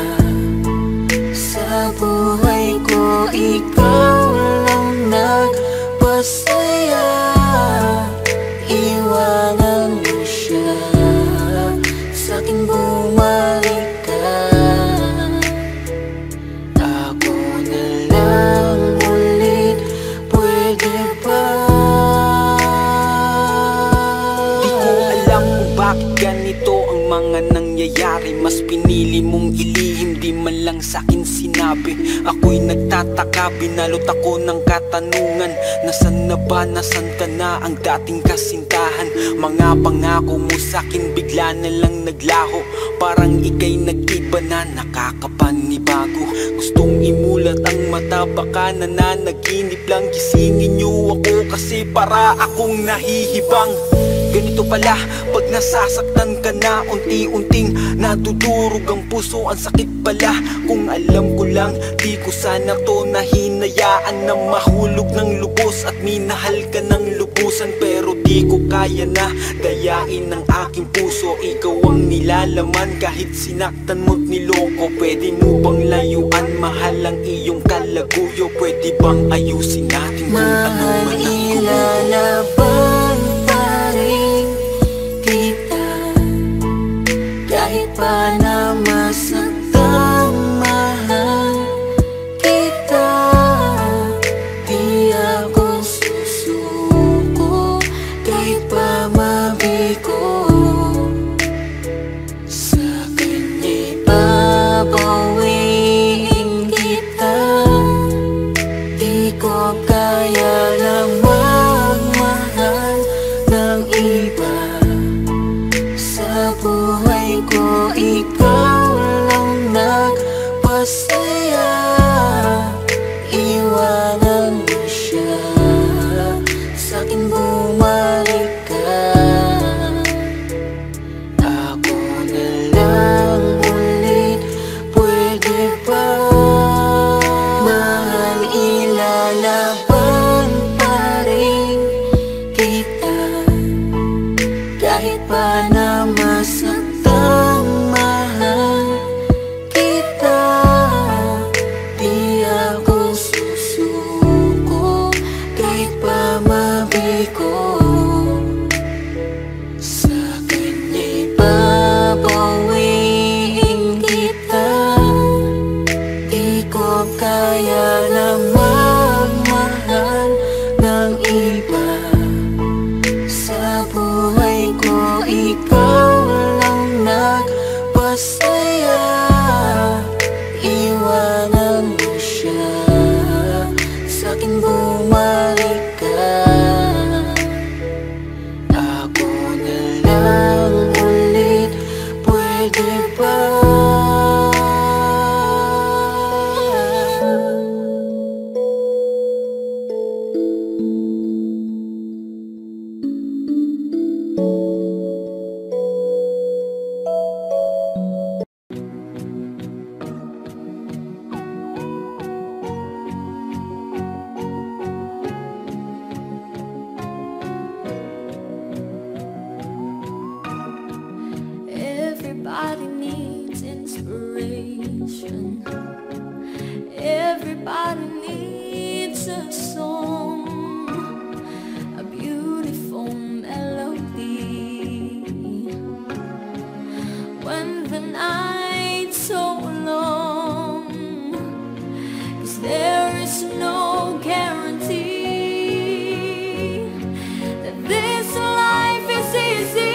Sa buhay ko ikaw lang nagpasaya. Iwanan mo siya, sa'kin bumalik ka. Ako na lang ulit, pwede ba? Di ko alam kung bakit ganito ang mga nangyayari. Mas pinili mong ilihim, di man lang sa'kin sinabi. Ako'y nagtataka, binalot ako ng katanungan. Nasaan na ba, nasaan ka na ang dating kasintahan? Mga pangako mo sa'kin bigla na lang naglaho. Parang ika'y nag-iba na, nakakapanibago. Gustong imulat ang mata, baka nananaginip lang. Gisingin niyo ako kasi para akong nahihibang. Ganito pala pag nasasaktan ka na, unti-unting nadudurog ang puso. Ang sakit pala, kung alam ko lang, di ko sana to nahinayaan na mahulog ng lubos at minahal ka ng lubusan. Pero di ko kaya na dayain ang aking puso. Ikaw ang nilalaman kahit sinaktan mo't niloko. Pwede mo bang layuan, mahal ang iyong kalaguyo? Pwede bang ayusin natin kung ano man ang ilalaban kita, kahit pa na masaktan, mahal kita. Di ako susuko, kahit pa mabigo. Sa kanya'y babawiin kita. Di ko kaya lang magmahal ng iba. Sa buhay ko ikaw lang nagpasaya. Iwanan mo siya, sa'kin bumalik ka. Ako na lang ulit, pwede ba? Mahal, ilalaban pa rin kita, kahit pa na masaktan, mahal kita. Di ako susuko, kahit pa mabigo. Sa kanya'y babawiin kita. Di ko kaya na magmahal ng iba. Sa buhay ko ikaw lang nagpasaya. Iwanan mo siya, sa'kin bumalik ka. Ako na lang ulit, pwede ba? Everybody needs inspiration. Everybody needs a song, a beautiful melody. When the night's so long, 'cause there is no guarantee that this life is easy.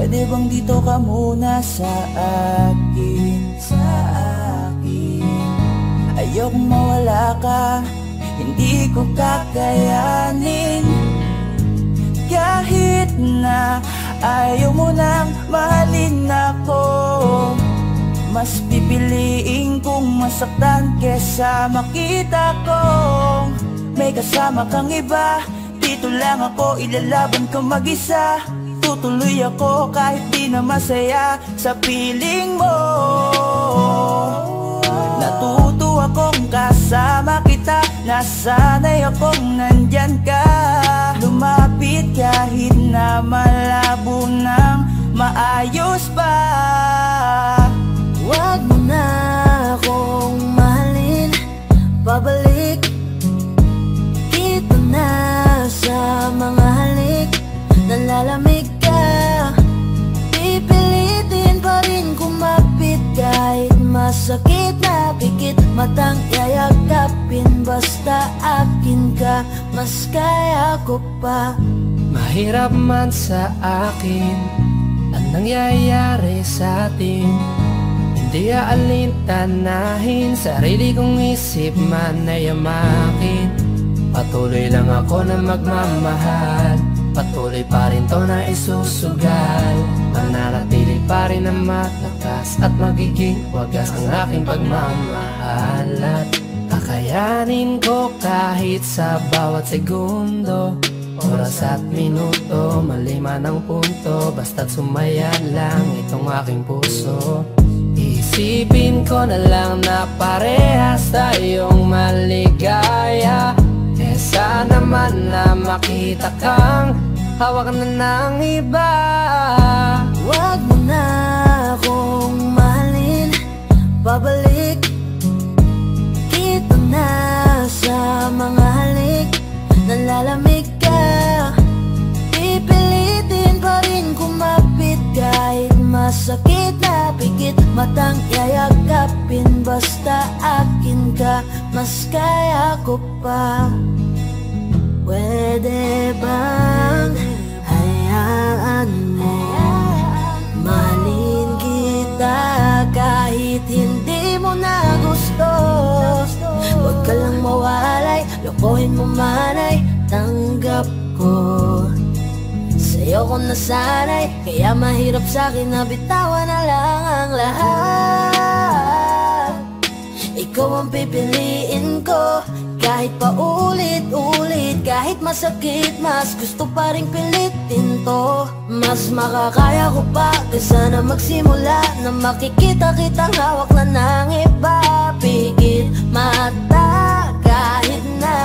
Pwede bang dito ka muna sa akin, sa akin? Ayokong mawala ka, hindi ko kakayanin. Kahit na ayaw mo nang mahalin ako, mas pipiliin kong masaktan kesa makita kong may kasama kang iba. Dito lang ako, ilalaban ko mag-isa. Tutuloy ako kahit di na masaya sa piling mo. Natuto akong kasama kita, nasanay akong nandyan ka. Lumapit kahit na malabo nang maayos pa. Wag mo na akong mahalin, pabalik dito na sa mga halik. Nalalamig ka, pipilitin pa rin kumapit kahit masakit na pikit. Matang yayagapin basta akin ka, mas kaya ko pa. Mahirap man sa akin ang nangyayari sa atin, hindi aalintanahin, sarili kong isip man ay amakin. Patuloy lang ako na magmamahal, patuloy pa rin to na isusugal. Mananatili pa rin na matakas at magiging wagas ang aking pagmamahal. At kakayanin ko kahit sa bawat segundo, oras at minuto, maliman ang punto, basta't sumaya lang itong aking puso. Isipin ko na lang na parehas tayong maligaya, kesa naman na makita kang hawak na ng iba. Wag mo na akong mahalin, pabalik dito na sa mga halik. Nalalamig ka, pipilitin pa rin kumapit kahit masakit na pikit. Matang yayagapin basta akin ka, mas kaya ko pa. Pwede bang hayaan mo mahalin kita kahit hindi mo na gusto? Huwag ka lang mawalay, lokohin mo manay, tanggap ko. Sa'yo ko nasanay, kaya mahirap sa'kin na bitawan na lang ang lahat. Ikaw ang pipiliin ko, kahit pa ulit-ulit, kahit masakit, mas gusto pa rin pilitin to. Mas makakaya ko pa kaysa na magsimula na makikita kitang hawak na ng iba. Pigit mata kahit na.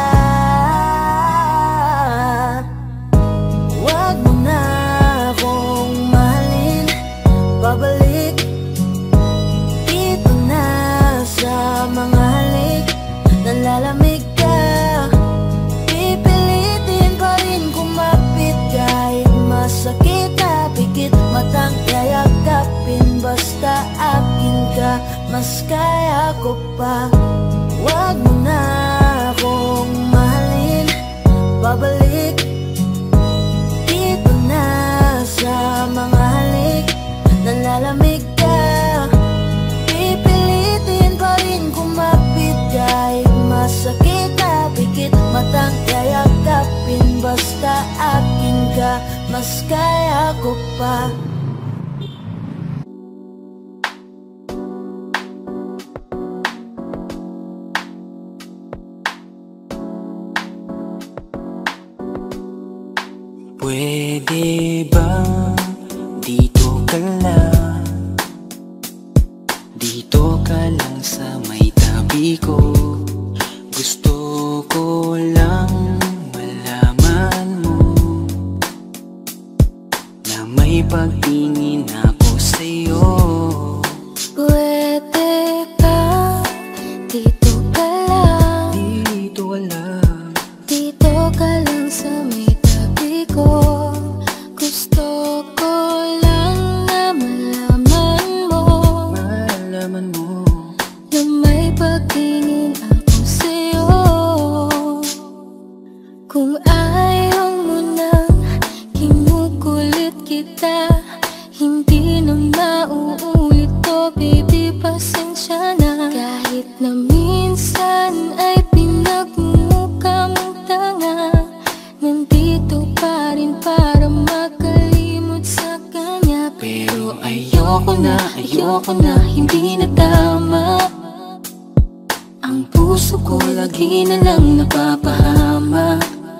Wag mo na akong mahalin, pabalik dito na sa mga halik. Nalalamig ka, pipilitin pa rin kumapit kahit masakit na pikit. Matang yayagapin basta akin ka, mas kaya ko pa. Wag mo na akong mahalin, pabalik dito na sa mga halik. Nalalamig ka, pipilitin pa rin kumapit kahit masakit na pikit. Matang yayagapin basta akin ka, mas kaya ko pa. Pwede ba dito ka lang, dito ka lang sa may tabi ko. Gusto ko lang malaman mo na may pagtingin ako sa'yo. Pwede ba dito ka lang, dito ka lang, dito ka lang sa may tabi ko. Gusto ko lang na malaman mo malaman mo na may pagtingin ayoko na, hindi na tama. Ang puso ko lagi na lang napapahama.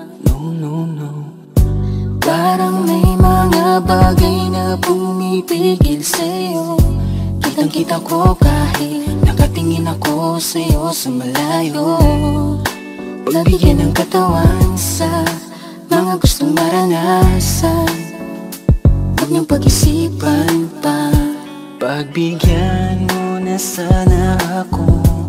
Parang may mga bagay na pumipigil sa'yo. Kitang-kita ko kahit nakatingin ako sa'yo sa malayo. Nabigyan ng katawan sa mga gustong maranasan. Huwag niyong pag-isipan pa. Pagbigyan mo na sana ako.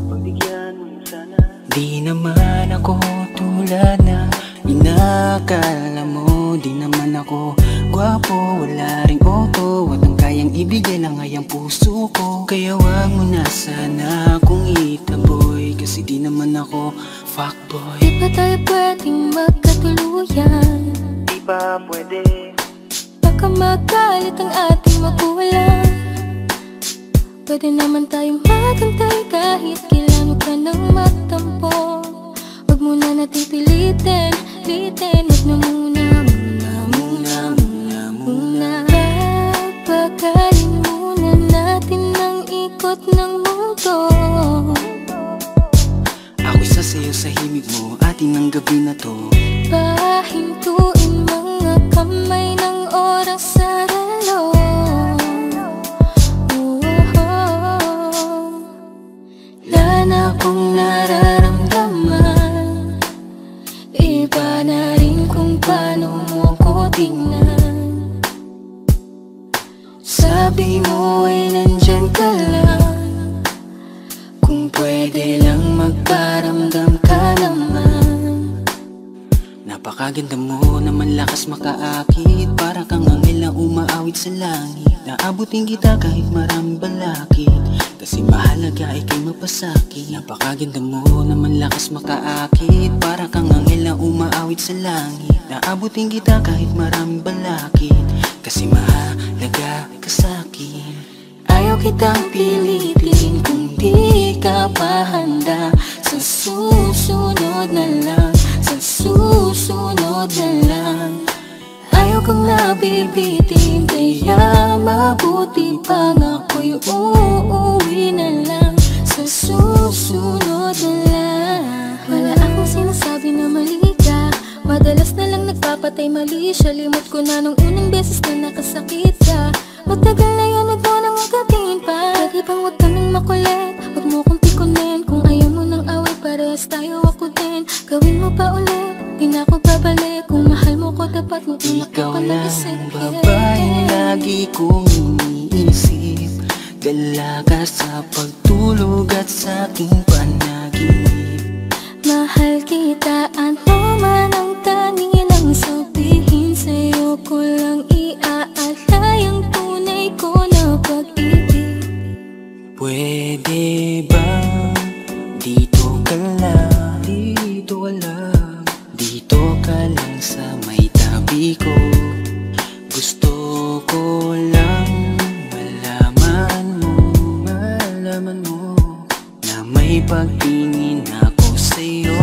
Di naman ako tulad na inakala mo. Di naman ako gwapo, wala ring auto. At ang kayang ibigay lang ay ang puso ko. Kaya wag mo na sana akong itaboy, kasi di naman ako fuckboy. Di ba tayo pwedeng magkatuluyan? Di ba pwede? Baka magalit ang ating magulang. Pwede naman tayong magantay kahit kailan ka nang magtampo. Huwag mo na natin pilitin, huwag na muna. Papagaling muna natin ang ikot ng mundo. Ako'y sasayaw sa himig mo, atin ang gabi na to. Pahintuin mga kamay ng oras sa relo. Wala na akong nararamdaman. Iba na rin kung paano mo ko tingnan. Sabi mo ay nandyan ka lang. Kung pwede lang magparamdam ka naman. Napakaganda mo naman, lakas makaakit. Para kang anghel na umaawit sa langit. Naabutin kita kahit maraming balakid, kasi mahalaga ika'y mapasakit. Napakaganda mo naman, lakas makaakit. Para kang anghel na umaawit sa langit. Naabutin kita kahit maraming balakid, kasi mahalaga ka sa'kin. Ayaw kitang pilitin kung di ka pa handa. Sa susunod na lang, sa susunod na lang. Ayaw kang nabibitin, kaya mabuti pang ako'y uuwi na lang. Sa susunod na lang. Wala akong sinasabi na mali ka. Madalas na lang nagpapatay mali siya. Limot ko na nung unang beses na nakasakit ka. Matagal na yan, huwag mo nang agatin pa. Pwede bang huwag ka nang makulit? Huwag mo kong pikunin. Kung ayaw mo nang away, parehas tayo ako din. Gawin mo pa ulit, di na ako babalik. Kung mahal mo ko, dapat mo ikaw lang ang babaeng lagi kong iniisip. Dalaga sa pagtulog at sa aking panaginip. Mahal kita, ano man ang kanilang sabihin. Sa'yo ko lang iaalay ang tunay ko na pag-ibig. Pwede bang dito ka lang, dito ka lang, dito ka lang sa may tabi ko. Gusto ko lang malaman mo na may pagtingin ako sa'yo.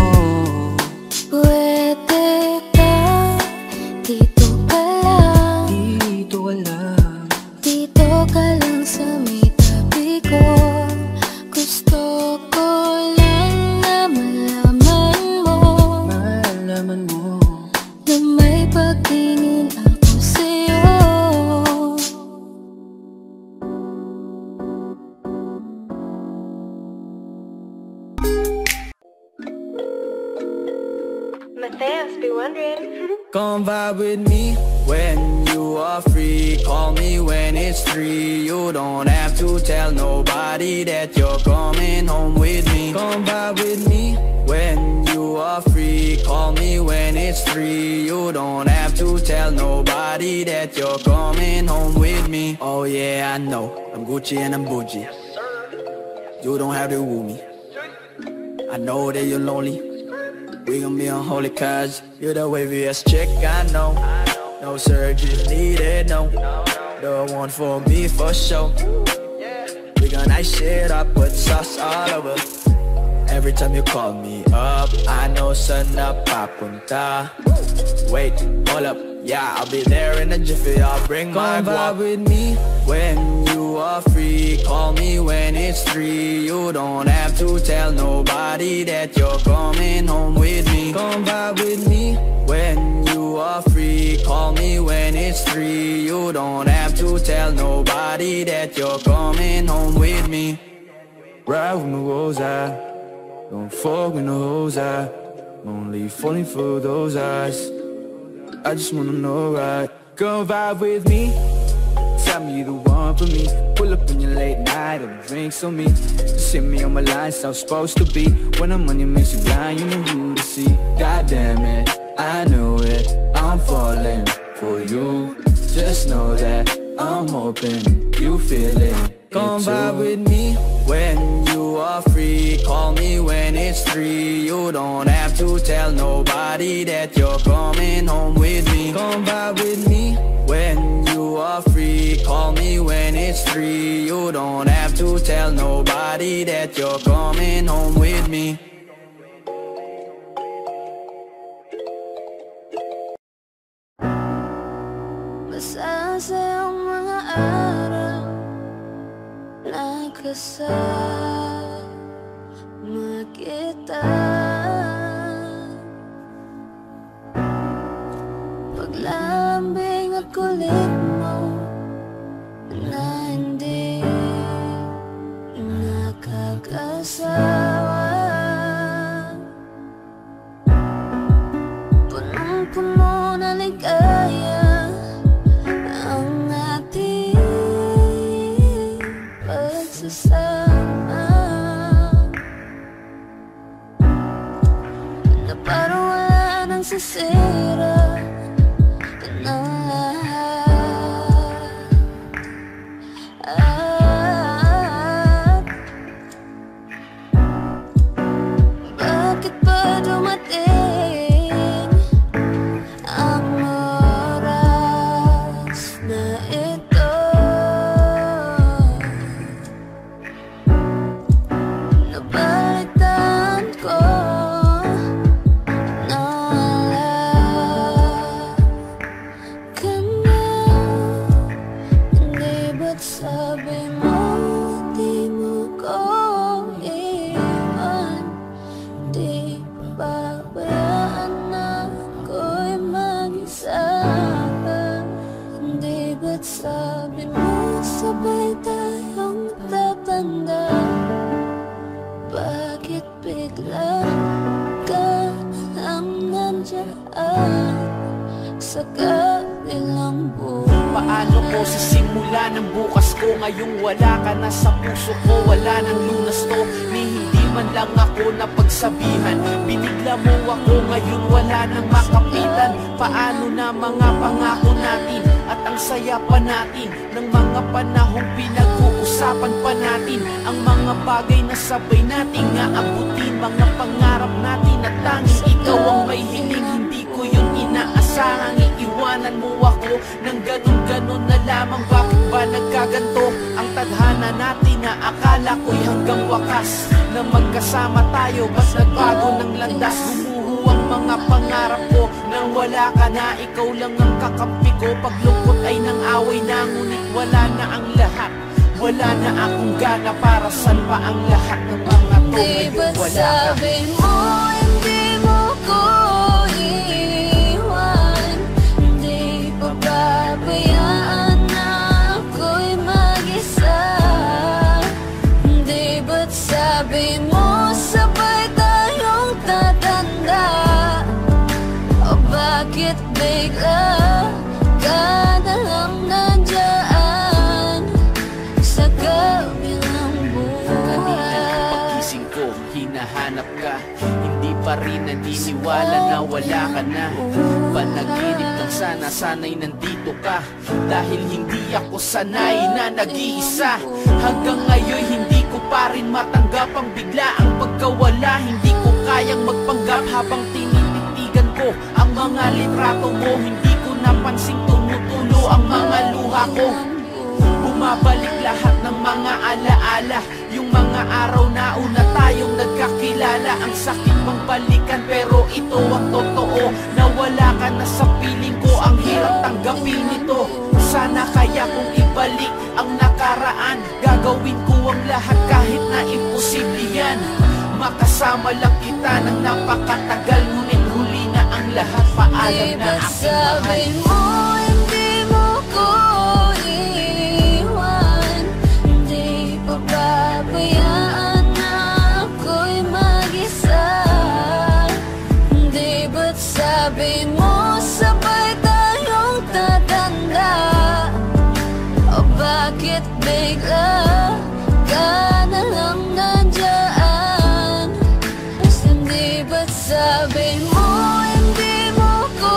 Pwede ba dito ka lang, dito ka lang, dito ka lang sa may tabi ko. Gusto ko lang na malaman mo na may pagtingin ako sa'yo. Mateos, be wondering. Come vibe with me when you are free. Call me when it's 3. You don't have to tell nobody that you're coming home with me. Come vibe with me when you are free. Call me when it's 3. You don't have to tell nobody that you're coming home with me. Oh yeah, I know I'm Gucci and I'm bougie. You don't have to woo me. I know that you're lonely. We gon' be unholy cause you're the waviest chick I know. No surgery needed, no. The one for me for sure. We gon' ice shit up, put sauce all over. Every time you call me up, I know saan na papunta. Wait, hold up, yeah, I'll be there in a jiffy. I'll bring my guap. Come vibe with me when you are free, call me when it's 3. You don't have to tell nobody that you're coming home with me. Come vibe with me when you are free, call me when it's 3. You don't have to tell nobody that you're coming home with me. Ride with my woes out, don't fuck with no hoes out. Only falling for those eyes, I just wanna know right. Come vibe with me, tell me you the one for me. Pull up in your late night and drinks on me. Just hit me on my line, so I'm supposed to be. When I'm on you makes you blind, you know who to see. God damn it, I knew it, I'm falling for you. Just know that I'm hoping you feel it. Come vibe with me when you are free, call me when it's 3. You don't have to tell nobody that you're coming home with me. Come vibe with me when you are free, call me when it's 3. You don't have to tell nobody that you're coming home with me. Masasayang mga araw na kasama kita. Paglambing at kulit mo na hindi nakakasawa. Punong-puno na ligaya ang ating pagsasama, na parang wala nang sisira ng lahat. Bakit ba dumating ang oras na ito? Nabalitaan ko na wala ka na. Hindi ba't sabi mo di mo ko iwan? Di babayaan na ako'y mag-isa. Hindi ba't sabi mo sabay tayong tatanda? Bakit bigla ka lang nandiyan sa kabilang buhay? Paano ko sisimula ng bukas ko? Ngayong wala ka na sa puso ko, wala nang lunas to. Ni hindi man lang ako napagsabihan. Binigla mo ako, ngayon wala nang makapitan. Paano na mga pangako natin at ang saya pa natin ng mga panahong pinag-uusapan pa natin? Ang mga bagay na sabay natin nga abutin, mga pangarap natin at tanging ikaw ang may hiling. Hindi ko yun inaasahang iiwanan mo ako ng ganun-ganun na lamang. Bakit ba nagkaganto ang tadhana natin na akala ko'y hanggang wakas na magkasama tayo? Ba't nagbago ng landas? Gumuho ang mga pangarap ko nang wala ka na. Ikaw lang ang kakampi ko, paglungkot ay nang away na. Ngunit wala na ang lahat, wala na akong gana. Para saan pa ang lahat ng mga to? Di ba't sabi mo hindi mo ko iwan? Di pa babayaan na ako'y mag-isa? Di ba't sabi mo sabay tayong tatanda? O bakit bigla ka na lang nandiyan sa kabilang buhay? Pagising ko, hinahanap ka. Hindi pa rin naniniwala na wala ka na. Panaginip lang sana, sana'y nandito ka. Dahil hindi ako sanay na nag-iisa. Hanggang ngayon hindi ko pa rin matanggap ang biglaang pagkawala. Hindi ko kayang magpanggap habang tinititigan ko ang mga litrato mo. Hindi ko napansing tumutulo ang mga luha ko. Bumabalik lahat ng mga alaala, yung mga araw na una tayong nagkakilala. Ang sakit mang balikan pero ito ang totoo, na wala ka na sa piling ko. Ang hirap tanggapin ito. sana kaya kong ibalik ang nakaraan. Gagawin ko ang lahat kahit na imposible yan. Makasama lang kita ng napakatagal, ngunit huli na ang lahat. Paalam na aking mahal. Hindi mo ko iiwan, hindi pababayaan na ako'y mag-isa. Hindi ba't sabi mo sabay tayong tatanda? O bakit bigla ka na lang nandyan? Hindi ba't sabi mo hindi mo ko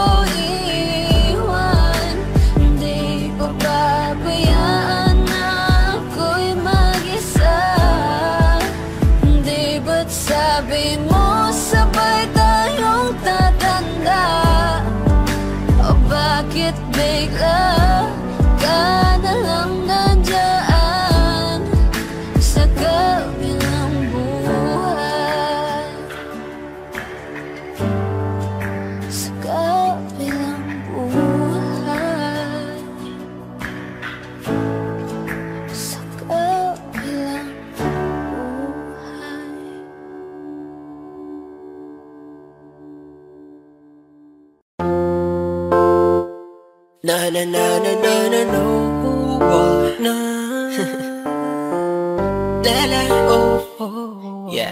iiwan, hindi pababayaan na ako'y mag-isa? Hindi ba't sabi mo sabay tayong tatanda? O bakit bigla ka na lang nandyan sa kabilang buhay? Sa kabilang buhay, sa kabilang buhay. Na na na na na na no na la la oh oh yeah.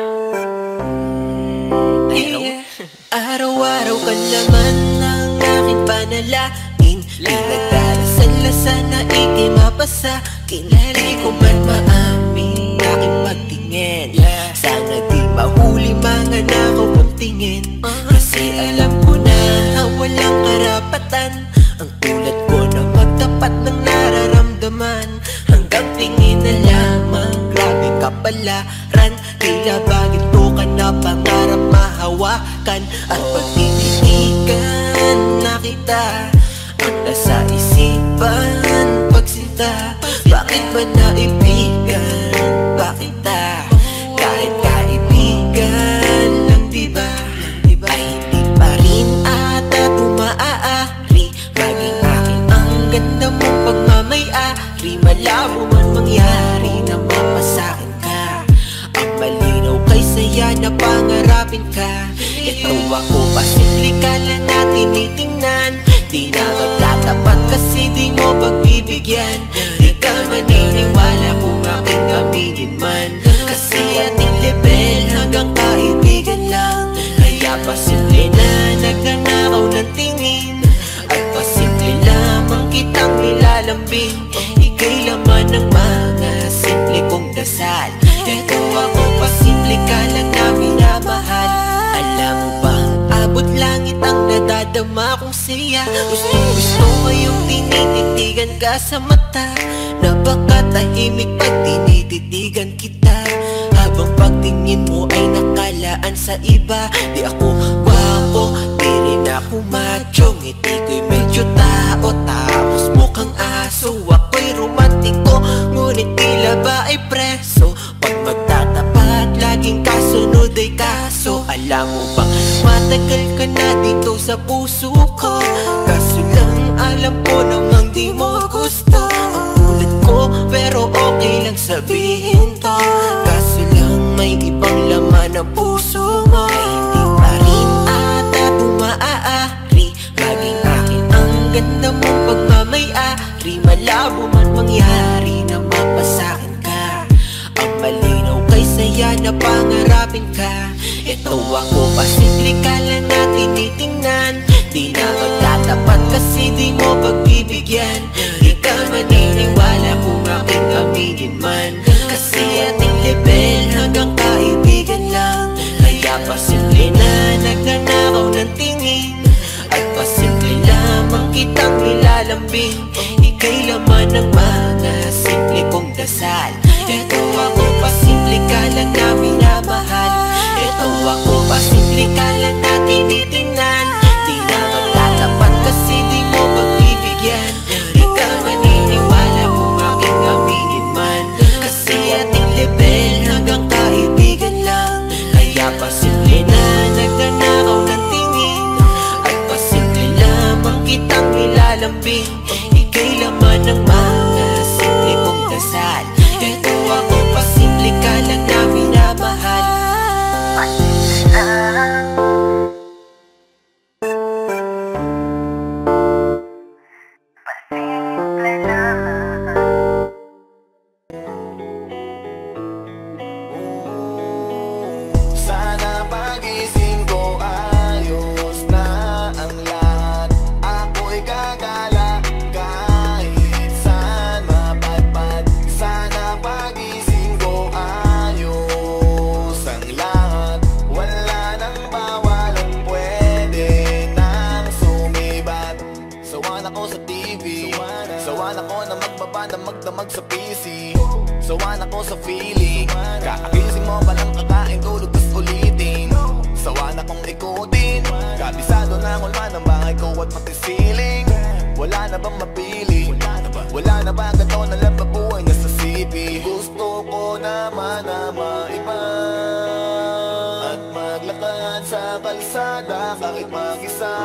Araw-araw ka naman ng aking panalangin, pinagdarasal na sana ika'y mapasa. Kinalay ko man maamin aking pagtingin, sana di mahuli mga nakapuntingin. Kasi alam ko na walang karapatan ang tulad ko na magtapat ng nararamdaman. Hanggang tingin na lamang, grabe kapalaran. Tila bakit to ka na pangarap mahawakan? At pag tinitigan na kita, ang nasa isipan pagsinta. Bakit ba naibigan ba kita? Kahit kaibigan lang diba? Ay hindi pa rin ata tumaaari maging akin ang ganda mong pagmamayari. Malabo man mangyari na mapasakin ka, ang malinaw kay saya na pangarapin ka. Ito ako pa, simple ka lang na tinitingnan. Di na magtatapat kasi di mo pagbibigyan. Di ka maniniwala kung aking aminin man, kasi ating level hanggang kaibigan lang. Kaya pasimple na nagnanakaw ng tingin, at pasimple lamang kitang nilalambing. Ika'y laman ng mga simple kong dasal. Ito ako, pasimple ka lang na minamahal. Alam mo bang abot langit ang nadadama kong siya? Gusto ngayong tinititigan ka sa mata. Napakatahimik pag tinititigan kita, habang pagtingin mo ay nakalaan sa iba. Di ako gwapo, di rin ako macho, ngiti ko'y medyo tao, tapos mukhang aso. Ako'y romantiko, ngunit tila ba ay preso. Pag magtatapat, laging kasunod ay kaso. Alam mo bang matagal ka na dito sa puso ko, kaso lang alam ko namang di mo gusto ang tulad ko. Pero okay lang sabihin to, kaso lang may ibang laman ang puso mo. Ay hindi pa rin ata tumaaari maging akin ang ganda mong pagmamayari. Malabo man mangyari na mapasakin ka, ang malinaw kay saya na pangarapin ka. Ito ako, pasimple ka lang na tinitingnan. Di na magtatapat kasi di mo pagbibigyan. Di ka maniniwala kung aking aminin man, kasi ating level hanggang kaibigan lang. Kaya pasimple na nagnanakaw ng tingin, at pasimple lamang kitang nilalambing. Ika'y laman ng mga simple kong dasal. Ito ako, pasimple ka lang na minamahal. Ito ako, pasimple ka lang na tinitingnan. Di na magtatapat kasi di mo pagbibigyan. Di ka maniniwala kung aking aminin man, kasi ating level hanggang kaibigan lang. Kaya pasimple na nagnanakaw ng tingin, at pasimple lamang kitang nilalambing. magsapisi. Sawa na ko sa feeling, kakagising mo palang kakain, tulog tas ulitin. Sawa na kong ikutin, kabisado na ngulma ng bahay ko at pati siling. Wala na bang mapili? Wala na ba gato na lang mabuhay na sa sipi? Gusto ko naman na maiba at maglakad sa kalsada kahit mag-isa.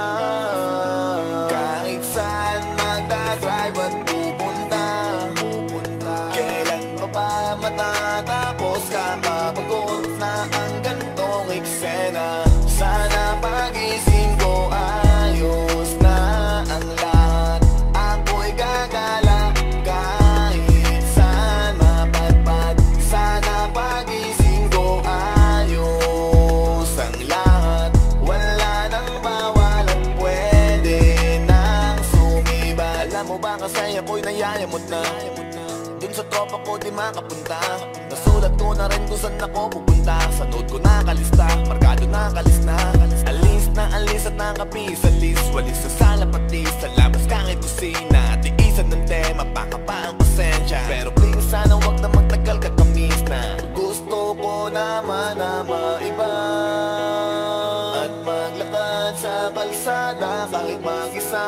Kahit saan magdadrive at pupunta, kailan pa ba matatapos? Kakapagod na ang gantong eksena. Sana pagising ko ayos na ang lahat. Ako'y gagala kahit saan mapadpad. Sana pagising ko ayos ang lahat. Wala nang bawal at pwede nang sumiba. Alam mo ba kasi ako'y nayayamot na dun sa tropa ko di makapunta. Nasulat ko na rin kung saan ako pupunta. Sa note ko nakalista, markado nakalista. Alis at nakapis sa list. Walis sa sala pati sa labas kahit kusina. Tiisan ng tema, baka pa ang pasensya. Pero please sana wag na magtagal kakamis na. Gusto ko naman na maiba at maglakad sa kalsada kahit mag-isa.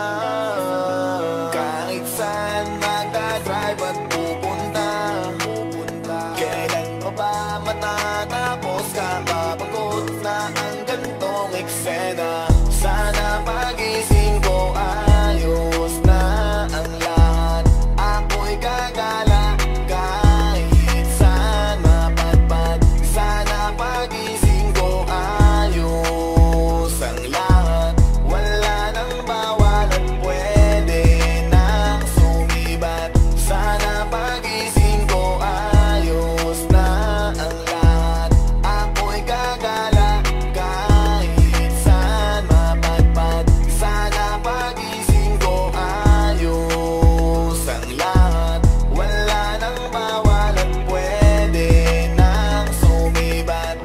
Kahit saan magdadrive at pupunta, kailan pa ba matatapos? Kakapagod na ang gantong eksena. Sana pagising ko ayos na ang lahat. Ako'y gagala kahit saan mapadpad. Sana pagising ko ayos ang lahat. Wala nang bawal at pwede nang sumibat. Sana pagising ko ayos na ang lahat. Ako'y gagala kahit saan mapadpad. Sana pagising ko ayos ang lahat. Wala nang bawal at pwede nang sumibat.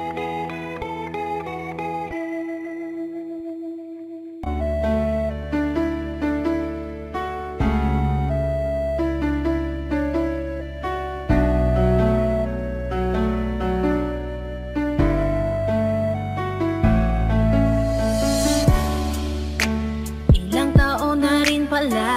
Ilang taon na rin pala,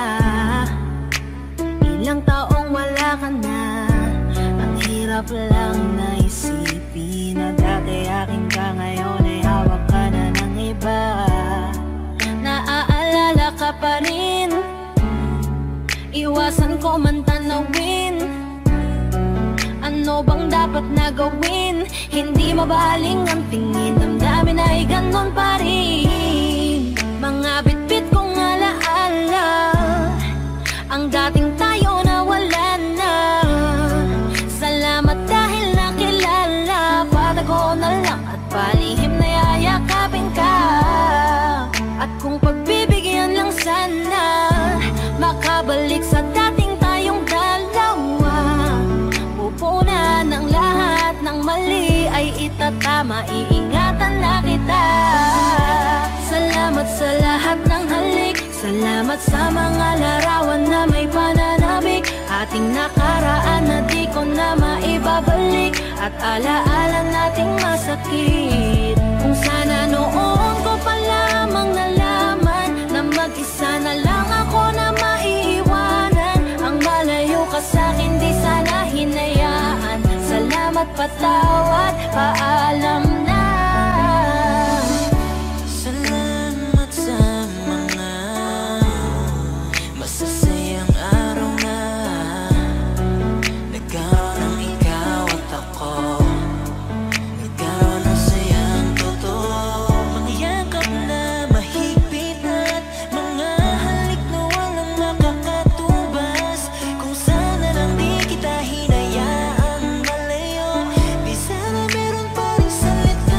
ilang taong wala ka na. Ang hirap lang na isipin na dati akin ka, ngayon ay hawak ka na ng iba. Naaalala ka pa rin, iwasan ko man tanawin. Ano bang dapat na gawin? Hindi mabaling ang tingin, damdamin ay ganon pa rin. Mga bitbit kong alaala, ang dating tayo na wala na. Salamat dahil nakilala, patago na lang at palihim na yayakapin ka. At kung pagbibigyan lang sana, makabalik sa dating tayong dalawa. Pupunan ng lahat ng mali ay itatama, iingatan na kita. Salamat sa lahat ng halik, salamat sa mga larawan na may pananabik. Ating nakaraan na di ko na maibabalik, at alaala nating masakit. Kung sana noon ko pa lamang nalaman na mag-isa na lang ako na maiiwanan. Ang malayo ka sa'kin di sana hinayaan. Salamat, patawad, paalam na. Salamat sa mga masasayang araw na nagkaroon ng ikaw at ako. Nagkaroon ng sayang totoo, mga yakap na mahigpit at mga halik na walang makakatubas. Kung sana lang di kita hinayaan malayo, di sana meron pa rin salita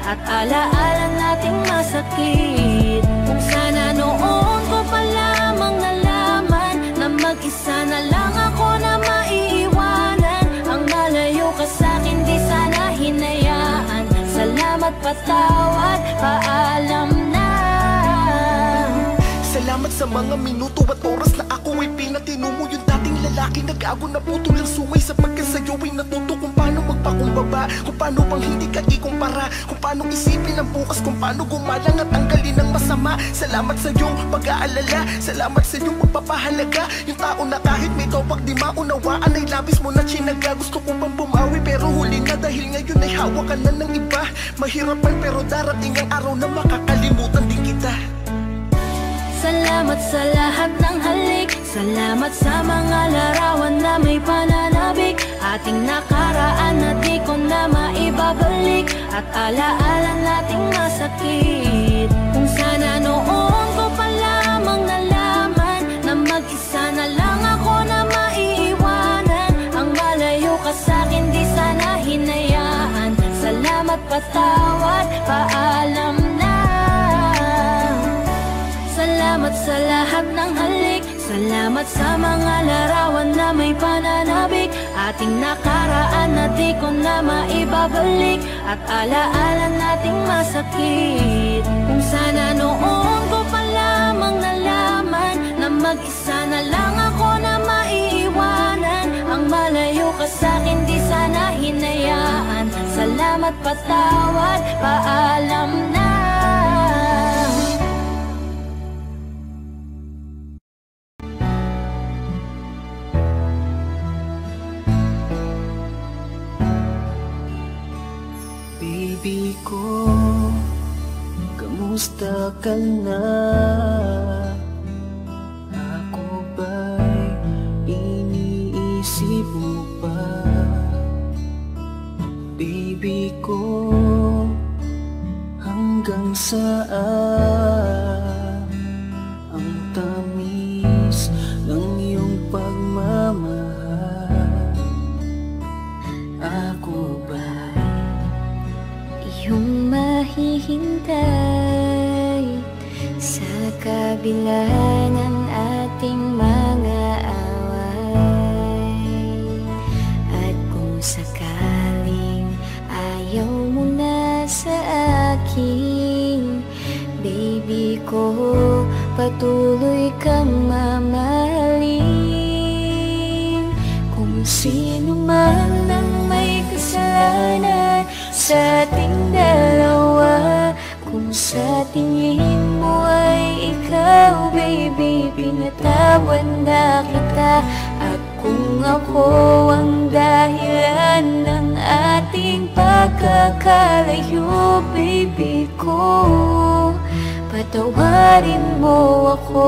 at alaala nating masakit. Kung sana noon ko pa lamang nalaman na mag-isa na lang ako na maiiwanan. Ang malayo ka sa'kin di sana hinayaan. Salamat, patawad, paalam na. Salamat sa mga minuto at oras na ako ay pinatino mo. Yung dating lalaki nag-ago na putol ang sungay, sapagkat sa'yo ay natuto kung paano magpakumbaba, kung paano bang hindi ka ikumpara, kung paano isipin ang bukas, kung paano gumalang at tanggalin ang masama. Salamat sa iyong pag-aalala, salamat sa iyong pagpapahalaga. Yung tao na kahit may topag di maunawaan ay labis mo na chinaga. Gusto ko pang bumawi pero huli na, dahil ngayon ay hawak ka na ng iba. Mahirapan pero darating ang araw na makakalimutan din kita. Salamat sa lahat ng halik, salamat sa mga larawan na may pananabik. Ating nakaraan na di ko na maibabalik, at alaala nating masakit. Kung sana noon ko pa lamang nalaman na mag-isa na lang ako na maiiwanan. Ang malayo ka sa'kin di sana hinayaan. Salamat, patawad, paalam na. Salamat sa lahat ng halik, salamat sa mga larawan na may pananabik. Ating nakaraan na di ko na maibabalik, at alaala nating masakit. Kung sana noon ko pa lamang nalaman na mag-isa na lang ako na maiiwanan. Ang malayo ka sa'kin di sana hinayaan. Salamat, patawad, paalam na. Baby ko, kamusta ka na? Ako ba'y iniisip mo pa? Baby ko, hanggang saan ang tamis ng iyong pagmamahal? Ako ba'y yung mahihintay sa kabila ng ating mga away? At kung sakaling ayaw mo na sa akin, baby ko, patuloy kang mamahalin. Kung sino man ang may kasalanan sa ating dalawa, kung sa tingin mo ay ikaw, baby, pinatawad na kita. At kung ako ang dahilan ng ating pagkakalayo, baby ko, patawarin mo ako.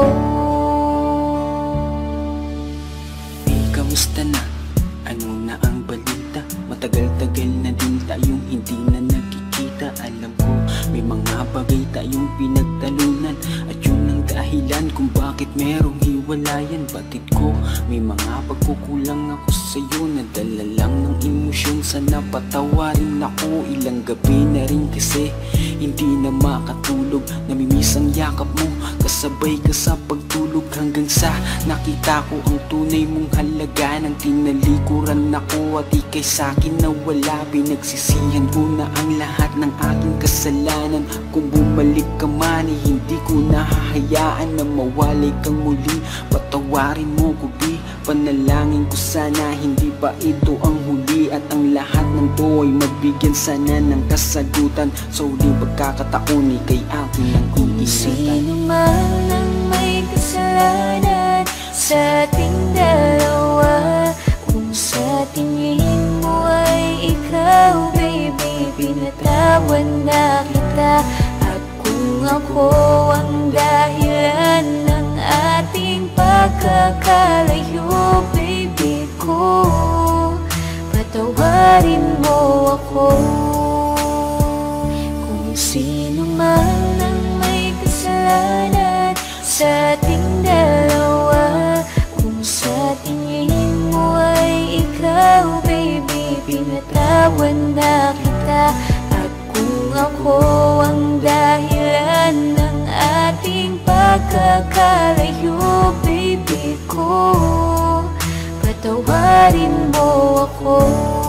Kamusta na? Ano na ang balita? Matagal-tagal na din tayong hindi na nagkikita. Alam ko may mga bagay tayong pinagtalunan, at yun ang dahilan kung bakit merong hiwalayan. Batid ko may mga pagkukulang ako sa'yo, nadala lang ng emosyon. Sana patawarin ako, ilang gabi na rin kasi hindi na makatulog. Namimiss ang yakap mo, kasabay ka sa pagtulog, hanggang sa nakita ko ang tunay mong halaga. Nang tinalikuran ako at ikay sa'kin nawala, pinagsisihan ko na ang lahat ng aking kasalanan. Kung bumalik ka man ay hindi ko nahahayaan na mawalay kang muli. Patawarin mo ko, di panalangin ko sana hindi pa ito ang huli, at ang lahat ng to ay magbigyan sana ng kasagutan. Sa huling pagkakataon ikay akin ang iingatan. Sino man ang may kasalanan sa ating dalawa, kung sa tingin mo ay ikaw, baby, pinatawad na kita. At kung ako ang dahilan ng ating pagkakalayo, baby ko, patawarin mo ako. Kung sino man ang may kasalanan sa ating dalawa, kung sa tingin mo ay ikaw, baby, pinatawad na kita. At kung ako ang dahilan ng ating pagkakalayo, baby ko. Patawarin mo ako.